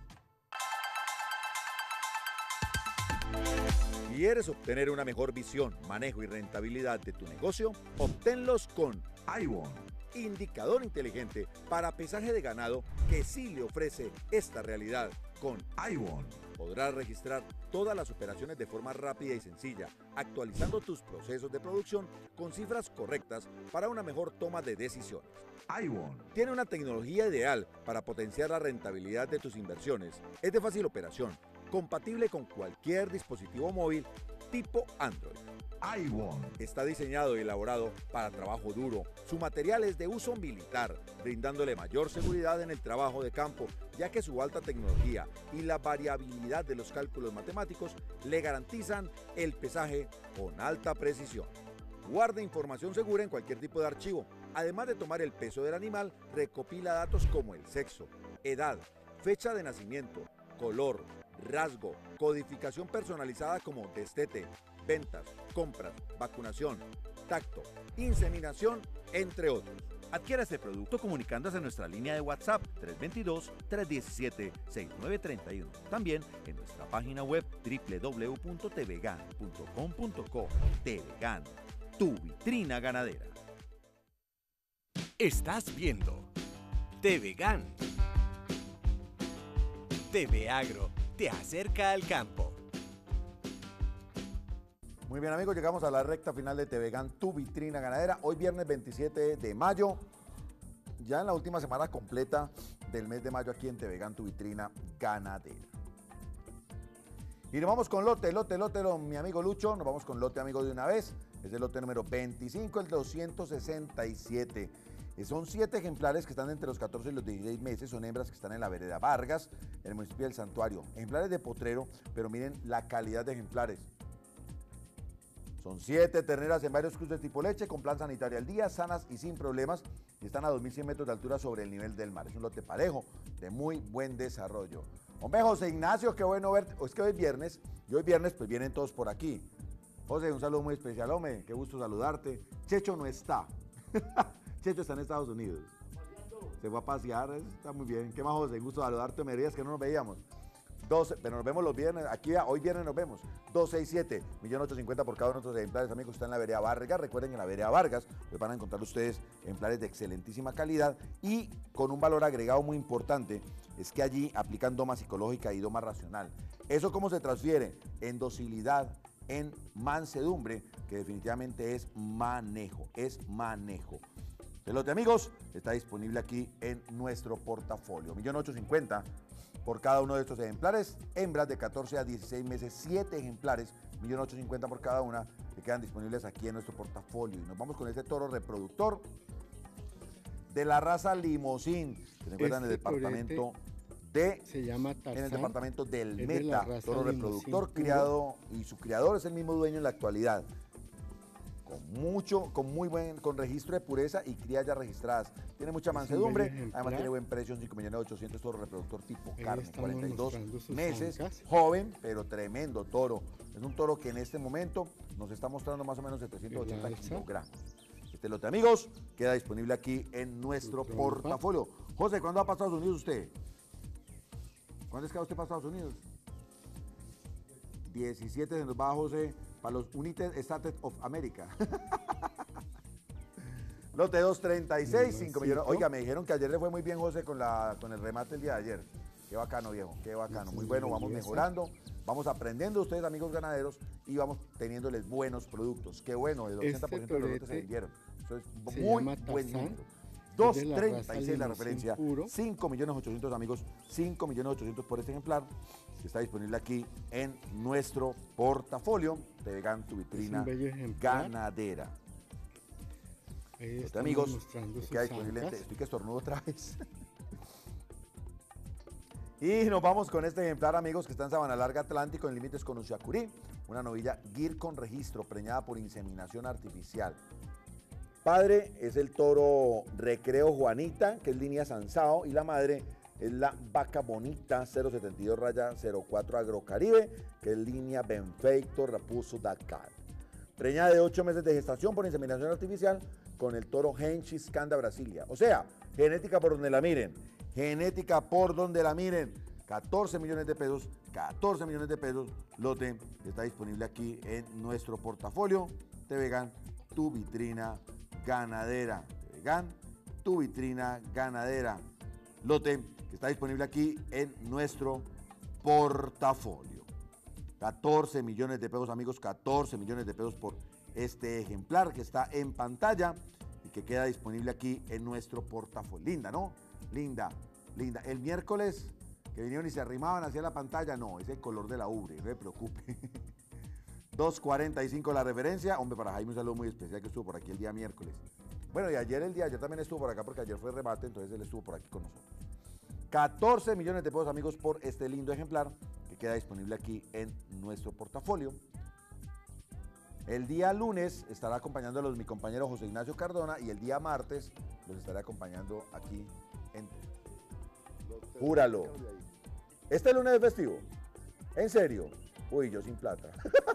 ¿Quieres obtener una mejor visión, manejo y rentabilidad de tu negocio? Obténlos con iWon, indicador inteligente para pesaje de ganado que sí le ofrece esta realidad. Con iWon podrás registrar todas las operaciones de forma rápida y sencilla, actualizando tus procesos de producción con cifras correctas para una mejor toma de decisiones. iWon tiene una tecnología ideal para potenciar la rentabilidad de tus inversiones. Es de fácil operación, compatible con cualquier dispositivo móvil tipo Android. iWon. Está diseñado y elaborado para trabajo duro. Su material es de uso militar, brindándole mayor seguridad en el trabajo de campo, ya que su alta tecnología y la variabilidad de los cálculos matemáticos le garantizan el pesaje con alta precisión. Guarda información segura en cualquier tipo de archivo. Además de tomar el peso del animal, recopila datos como el sexo, edad, fecha de nacimiento, color, rasgo, codificación personalizada como destete, ventas, compras, vacunación, tacto, inseminación, entre otros. Adquiera este producto comunicándose a nuestra línea de WhatsApp tres dos dos, tres uno siete, seis nueve tres uno. También en nuestra página web doble u doble u doble u punto tevegan punto com punto co. Tevegan, tu vitrina ganadera. Estás viendo Tevegan. T V Agro te acerca al campo. Muy bien amigos, llegamos a la recta final de Tevegan, tu vitrina ganadera. Hoy viernes veintisiete de mayo, ya en la última semana completa del mes de mayo aquí en Tevegan, tu vitrina ganadera. Y nos vamos con lote, lote, lote, lo, mi amigo Lucho, nos vamos con lote amigo de una vez. Es el lote número veinticinco, el doscientos sesenta y siete. Son siete ejemplares que están entre los catorce y los dieciséis meses, son hembras que están en la vereda Vargas, en el municipio del Santuario. Ejemplares de potrero, pero miren la calidad de ejemplares. Son siete terneras en varios cruces tipo leche, con plan sanitario al día, sanas y sin problemas, y están a dos mil cien metros de altura sobre el nivel del mar. Es un lote parejo, de muy buen desarrollo. Hombre, José Ignacio, qué bueno verte. Es que hoy es viernes, y hoy viernes pues vienen todos por aquí. José, un saludo muy especial, hombre, qué gusto saludarte. Checho no está. Checho está en Estados Unidos. Se fue a pasear, está muy bien. ¿Qué más, José? Gusto saludarte, me dirías que no nos veíamos. doce, pero nos vemos los viernes, aquí hoy viernes nos vemos. dos seis siete, un millón ochocientos cincuenta por cada uno de nuestros ejemplares, amigos, está en la vereda Vargas. Recuerden que en la vereda Vargas les van a encontrar ustedes ejemplares de excelentísima calidad y con un valor agregado muy importante, es que allí aplican doma psicológica y doma racional. ¿Eso cómo se transfiere? En docilidad, en mansedumbre, que definitivamente es manejo, es manejo. El lote, amigos, está disponible aquí en nuestro portafolio. un millón ochocientos cincuenta por cada uno de estos ejemplares. Hembras de catorce a dieciséis meses, siete ejemplares, un millón ochocientos cincuenta por cada una, que quedan disponibles aquí en nuestro portafolio. Y nos vamos con este toro reproductor de la raza Limosín, que se encuentra este en el departamento de... Se llama Tarzán, en el departamento del es Meta, de toro reproductor, Limosín, criado, y su criador es el mismo dueño en la actualidad. Con mucho, con muy buen, con registro de pureza y crías ya registradas. Tiene mucha mansedumbre, además tiene buen precio, cinco millones ochocientos, toro reproductor tipo Ahí carne, estamos cuarenta y dos mostrando sus meses, ancas. joven, pero tremendo toro. Es un toro que en este momento nos está mostrando más o menos setecientos ochenta kilogramos. Este lote, amigos, queda disponible aquí en nuestro portafolio. José, ¿cuándo va para Estados Unidos usted? ¿Cuándo es que va usted para Estados Unidos? diecisiete se nos va, José, para los United States of America. Lote doscientos treinta y seis, cinco millones. Oiga, me dijeron que ayer le fue muy bien, José, con, la, con el remate el día de ayer. Qué bacano, viejo, qué bacano. Muy bueno, vamos mejorando, vamos aprendiendo ustedes, amigos ganaderos, y vamos teniéndoles buenos productos. Qué bueno, el ochenta por ciento este de los lotes se vendieron. Eso es muy buen número. doscientos treinta y seis la referencia, cinco millones ochocientos, amigos, cinco millones ochocientos por este ejemplar, que está disponible aquí en nuestro portafolio de Tevegan, tu vitrina ganadera. Este, amigos, que queda disponible, estoy que estornudo otra vez. Y nos vamos con este ejemplar, amigos, que está en Sabana Larga Atlántico, en límites con Uciacurí, una novilla Gir con registro, preñada por inseminación artificial. Padre es el toro Recreo Juanita, que es línea Sansao, y la madre es la Vaca Bonita cero setenta y dos raya cero cuatro Agrocaribe, que es línea Benfeito Raposo Dakar. Preñada de ocho meses de gestación por inseminación artificial con el toro Henchis Canda Brasilia. O sea, genética por donde la miren, genética por donde la miren. catorce millones de pesos, catorce millones de pesos, lote que está disponible aquí en nuestro portafolio. Tevegan, tu vitrina ganadera. Tevegan, tu vitrina ganadera. Lote que está disponible aquí en nuestro portafolio. catorce millones de pesos, amigos, catorce millones de pesos por este ejemplar que está en pantalla y que queda disponible aquí en nuestro portafolio. Linda, ¿no? Linda, linda. El miércoles que vinieron y se arrimaban hacia la pantalla, no, es el color de la ubre, no se preocupe. dos cuarenta y cinco la referencia. Hombre, para Jaime un saludo muy especial que estuvo por aquí el día miércoles. Bueno, y ayer el día, ayer también estuvo por acá porque ayer fue remate, entonces él estuvo por aquí con nosotros. catorce millones de pesos, amigos, por este lindo ejemplar que queda disponible aquí en nuestro portafolio. El día lunes estará acompañándolos mi compañero José Ignacio Cardona y el día martes los estaré acompañando aquí en... Júralo. ¿Este lunes es festivo? ¿En serio? Uy, yo sin plata.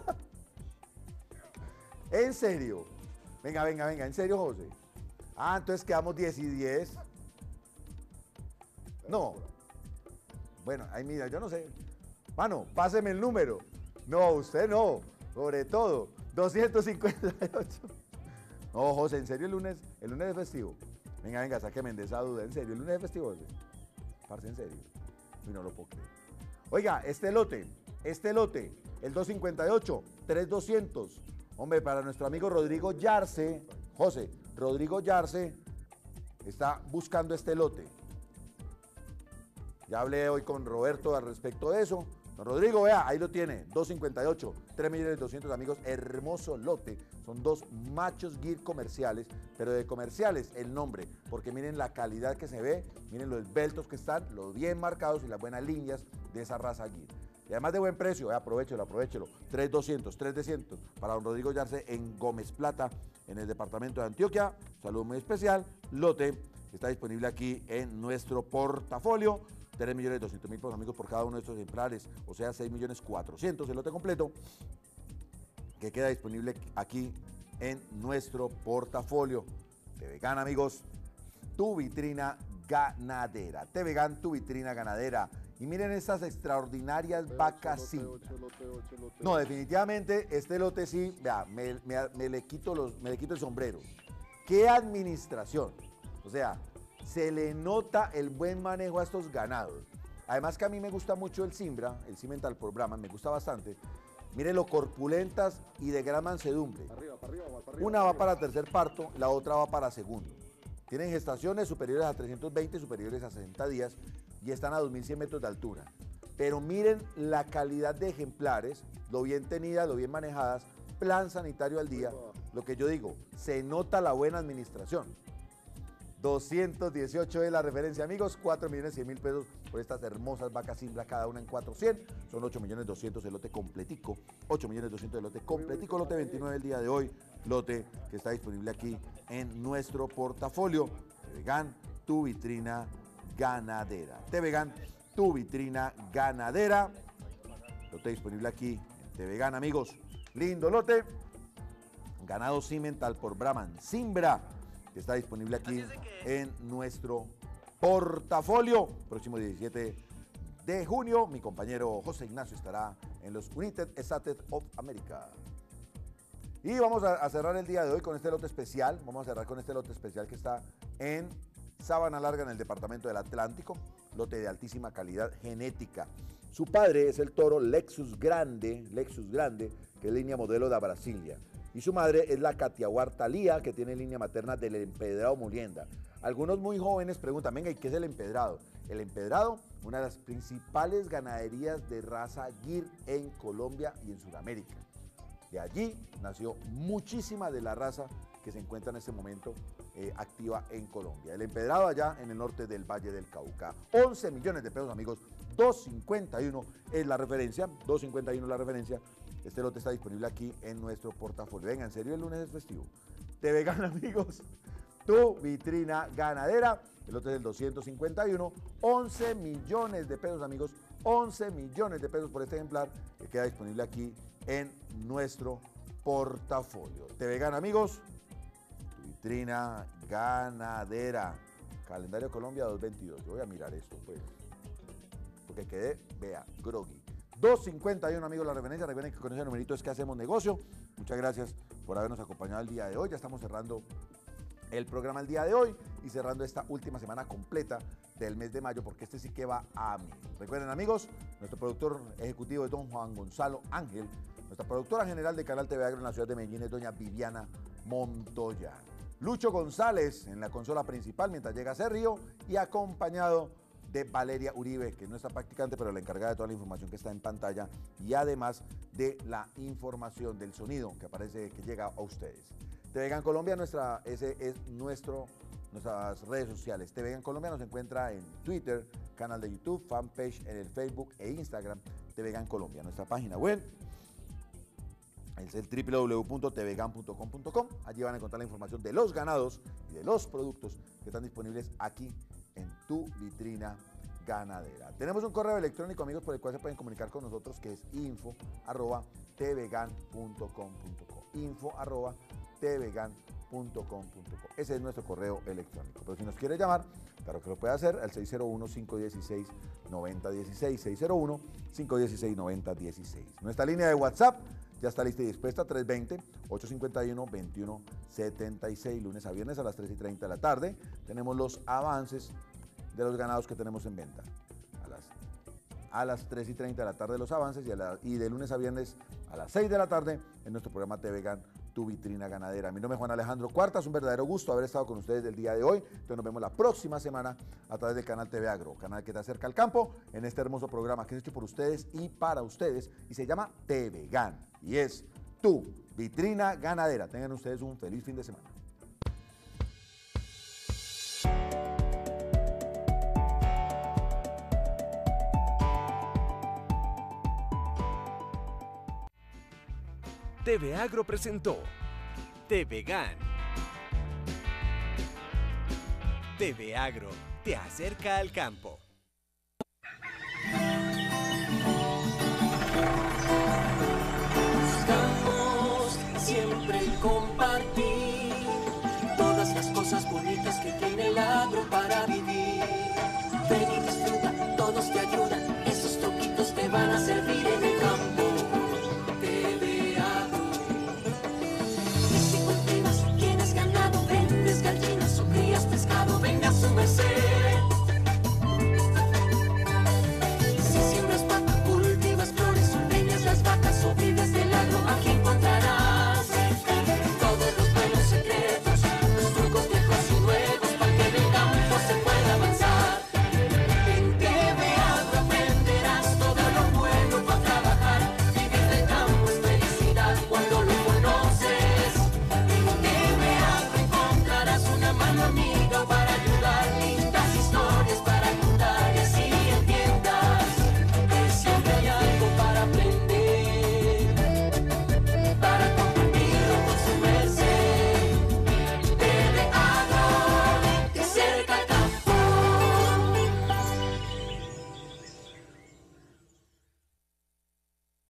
¿En serio? Venga, venga, venga, ¿en serio, José? Ah, entonces quedamos diez y diez. No. Bueno, ahí mira, yo no sé. Mano, páseme el número. No, usted no. Sobre todo, doscientos cincuenta y ocho. No, José, ¿en serio el lunes? ¿El lunes es festivo? Venga, venga, sáqueme de esa duda. ¿En serio? ¿El lunes es festivo, José? Parce, ¿en serio? Uy, no lo puedo creer. Oiga, este lote, este lote, el doscientos cincuenta y ocho, tres mil doscientos. Hombre, para nuestro amigo Rodrigo Yarce, José, Rodrigo Yarce está buscando este lote. Ya hablé hoy con Roberto al respecto de eso. Don Rodrigo, vea, ahí lo tiene, doscientos cincuenta y ocho, tres millones doscientos, amigos, hermoso lote. Son dos machos Gir comerciales, pero de comerciales el nombre, porque miren la calidad que se ve, miren los esbeltos que están, los bien marcados y las buenas líneas de esa raza Gir. Y además de buen precio, vea, aprovechelo, aprovechelo, tres mil doscientos, tres mil doscientos para don Rodrigo Yarce en Gómez Plata, en el departamento de Antioquia. Saludo muy especial, lote que está disponible aquí en nuestro portafolio. tres millones doscientos mil pesos, amigos, por cada uno de estos ejemplares, o sea, seis millones cuatrocientos el lote completo, que queda disponible aquí en nuestro portafolio. T V Gan, amigos, tu vitrina ganadera. T V Gan, tu vitrina ganadera. Y miren estas extraordinarias vacas sí. No, definitivamente este lote sí, vea, me, me, me, le quito los, me le quito el sombrero. ¡Qué administración! O sea, se le nota el buen manejo a estos ganados. Además que a mí me gusta mucho el Simbra, el Cimental por Brahman, me gusta bastante. Miren lo corpulentas y de gran mansedumbre. Arriba, para arriba, para arriba, Una va para tercer parto, la otra va para segundo. Tienen gestaciones superiores a trescientos veinte, superiores a sesenta días y están a dos mil cien metros de altura. Pero miren la calidad de ejemplares, lo bien tenidas, lo bien manejadas, plan sanitario al día. Lo que yo digo, se nota la buena administración. doscientos dieciocho es la referencia, amigos, cuatro millones cien mil pesos por estas hermosas vacas Simbra, cada una en cuatrocientos, son ocho millones doscientos el lote completico, ocho millones doscientos el lote completico, lote veintinueve el día de hoy, lote que está disponible aquí en nuestro portafolio. T V Gan, tu vitrina ganadera. T V Gan, tu vitrina ganadera, lote disponible aquí en T V Gan, amigos, lindo lote, ganado Cimental por Brahman Simbra, que está disponible aquí en nuestro portafolio. Próximo diecisiete de junio, mi compañero José Ignacio estará en los United States of America. Y vamos a, a cerrar el día de hoy con este lote especial. Vamos a cerrar con este lote especial que está en Sabana Larga, en el departamento del Atlántico. Lote de altísima calidad genética. Su padre es el toro Lexus Grande, Lexus Grande, que es línea modelo de Brasilia. Y su madre es la Catiaguar Talía, que tiene línea materna del empedrado Molienda. Algunos muy jóvenes preguntan, venga, ¿y qué es el empedrado? El empedrado, una de las principales ganaderías de raza Gir en Colombia y en Sudamérica. De allí nació muchísima de la raza que se encuentra en este momento eh, activa en Colombia. El empedrado allá en el norte del Valle del Cauca. once millones de pesos, amigos, doscientos cincuenta y uno es la referencia, doscientos cincuenta y uno es la referencia. Este lote está disponible aquí en nuestro portafolio. Venga, en serio, el lunes es festivo. T V Gan, amigos, tu vitrina ganadera. El lote es del doscientos cincuenta y uno. once millones de pesos, amigos. once millones de pesos por este ejemplar que queda disponible aquí en nuestro portafolio. T V Gan, amigos, tu vitrina ganadera. Calendario Colombia dos veintidós. Yo voy a mirar esto, pues, porque quedé, vea, groggy. doscientos cincuenta y uno, amigos, la referencia. Recuerden que con ese numerito es que hacemos negocio. Muchas gracias por habernos acompañado el día de hoy. Ya estamos cerrando el programa el día de hoy y cerrando esta última semana completa del mes de mayo, porque este sí que va a mí. Recuerden, amigos, nuestro productor ejecutivo es don Juan Gonzalo Ángel. Nuestra productora general de Canal T V Agro en la ciudad de Medellín es doña Viviana Montoya. Lucho González en la consola principal mientras llega Sergio y acompañado de Valeria Uribe, que no está practicante, pero la encargada de toda la información que está en pantalla y además de la información del sonido que aparece, que llega a ustedes. TVGAN Colombia, nuestra, ese es nuestro, nuestras redes sociales. TVGAN Colombia nos encuentra en Twitter, canal de YouTube, fanpage en el Facebook e Instagram, TVGAN Colombia. Nuestra página web es el doble u doble u doble u punto t v gan punto com punto co. Allí van a encontrar la información de los ganados y de los productos que están disponibles aquí en tu vitrina ganadera. Tenemos un correo electrónico, amigos, por el cual se pueden comunicar con nosotros, que es info arroba t v gan punto com punto co. info arroba t v gan punto com punto co. Ese es nuestro correo electrónico. Pero si nos quiere llamar, claro que lo puede hacer al seis cero uno, cinco uno seis, nueve cero uno seis, seis cero uno, cinco uno seis, nueve cero uno seis. Nuestra línea de WhatsApp ya está lista y dispuesta, tres dos cero, ocho cinco uno, dos uno siete seis, lunes a viernes a las tres y treinta de la tarde. Tenemos los avances de los ganados que tenemos en venta. A las, a las tres y treinta de la tarde los avances y, a la, y de lunes a viernes a las seis de la tarde en nuestro programa TVGAN, tu vitrina ganadera. Mi nombre es Juan Alejandro Cuarta, es un verdadero gusto haber estado con ustedes el día de hoy. Entonces nos vemos la próxima semana a través del canal T V Agro, canal que te acerca al campo, en este hermoso programa que es hecho por ustedes y para ustedes y se llama TVGAN y es tu vitrina ganadera. Tengan ustedes un feliz fin de semana. T V Agro presentó TVGAN. T V Agro te acerca al campo.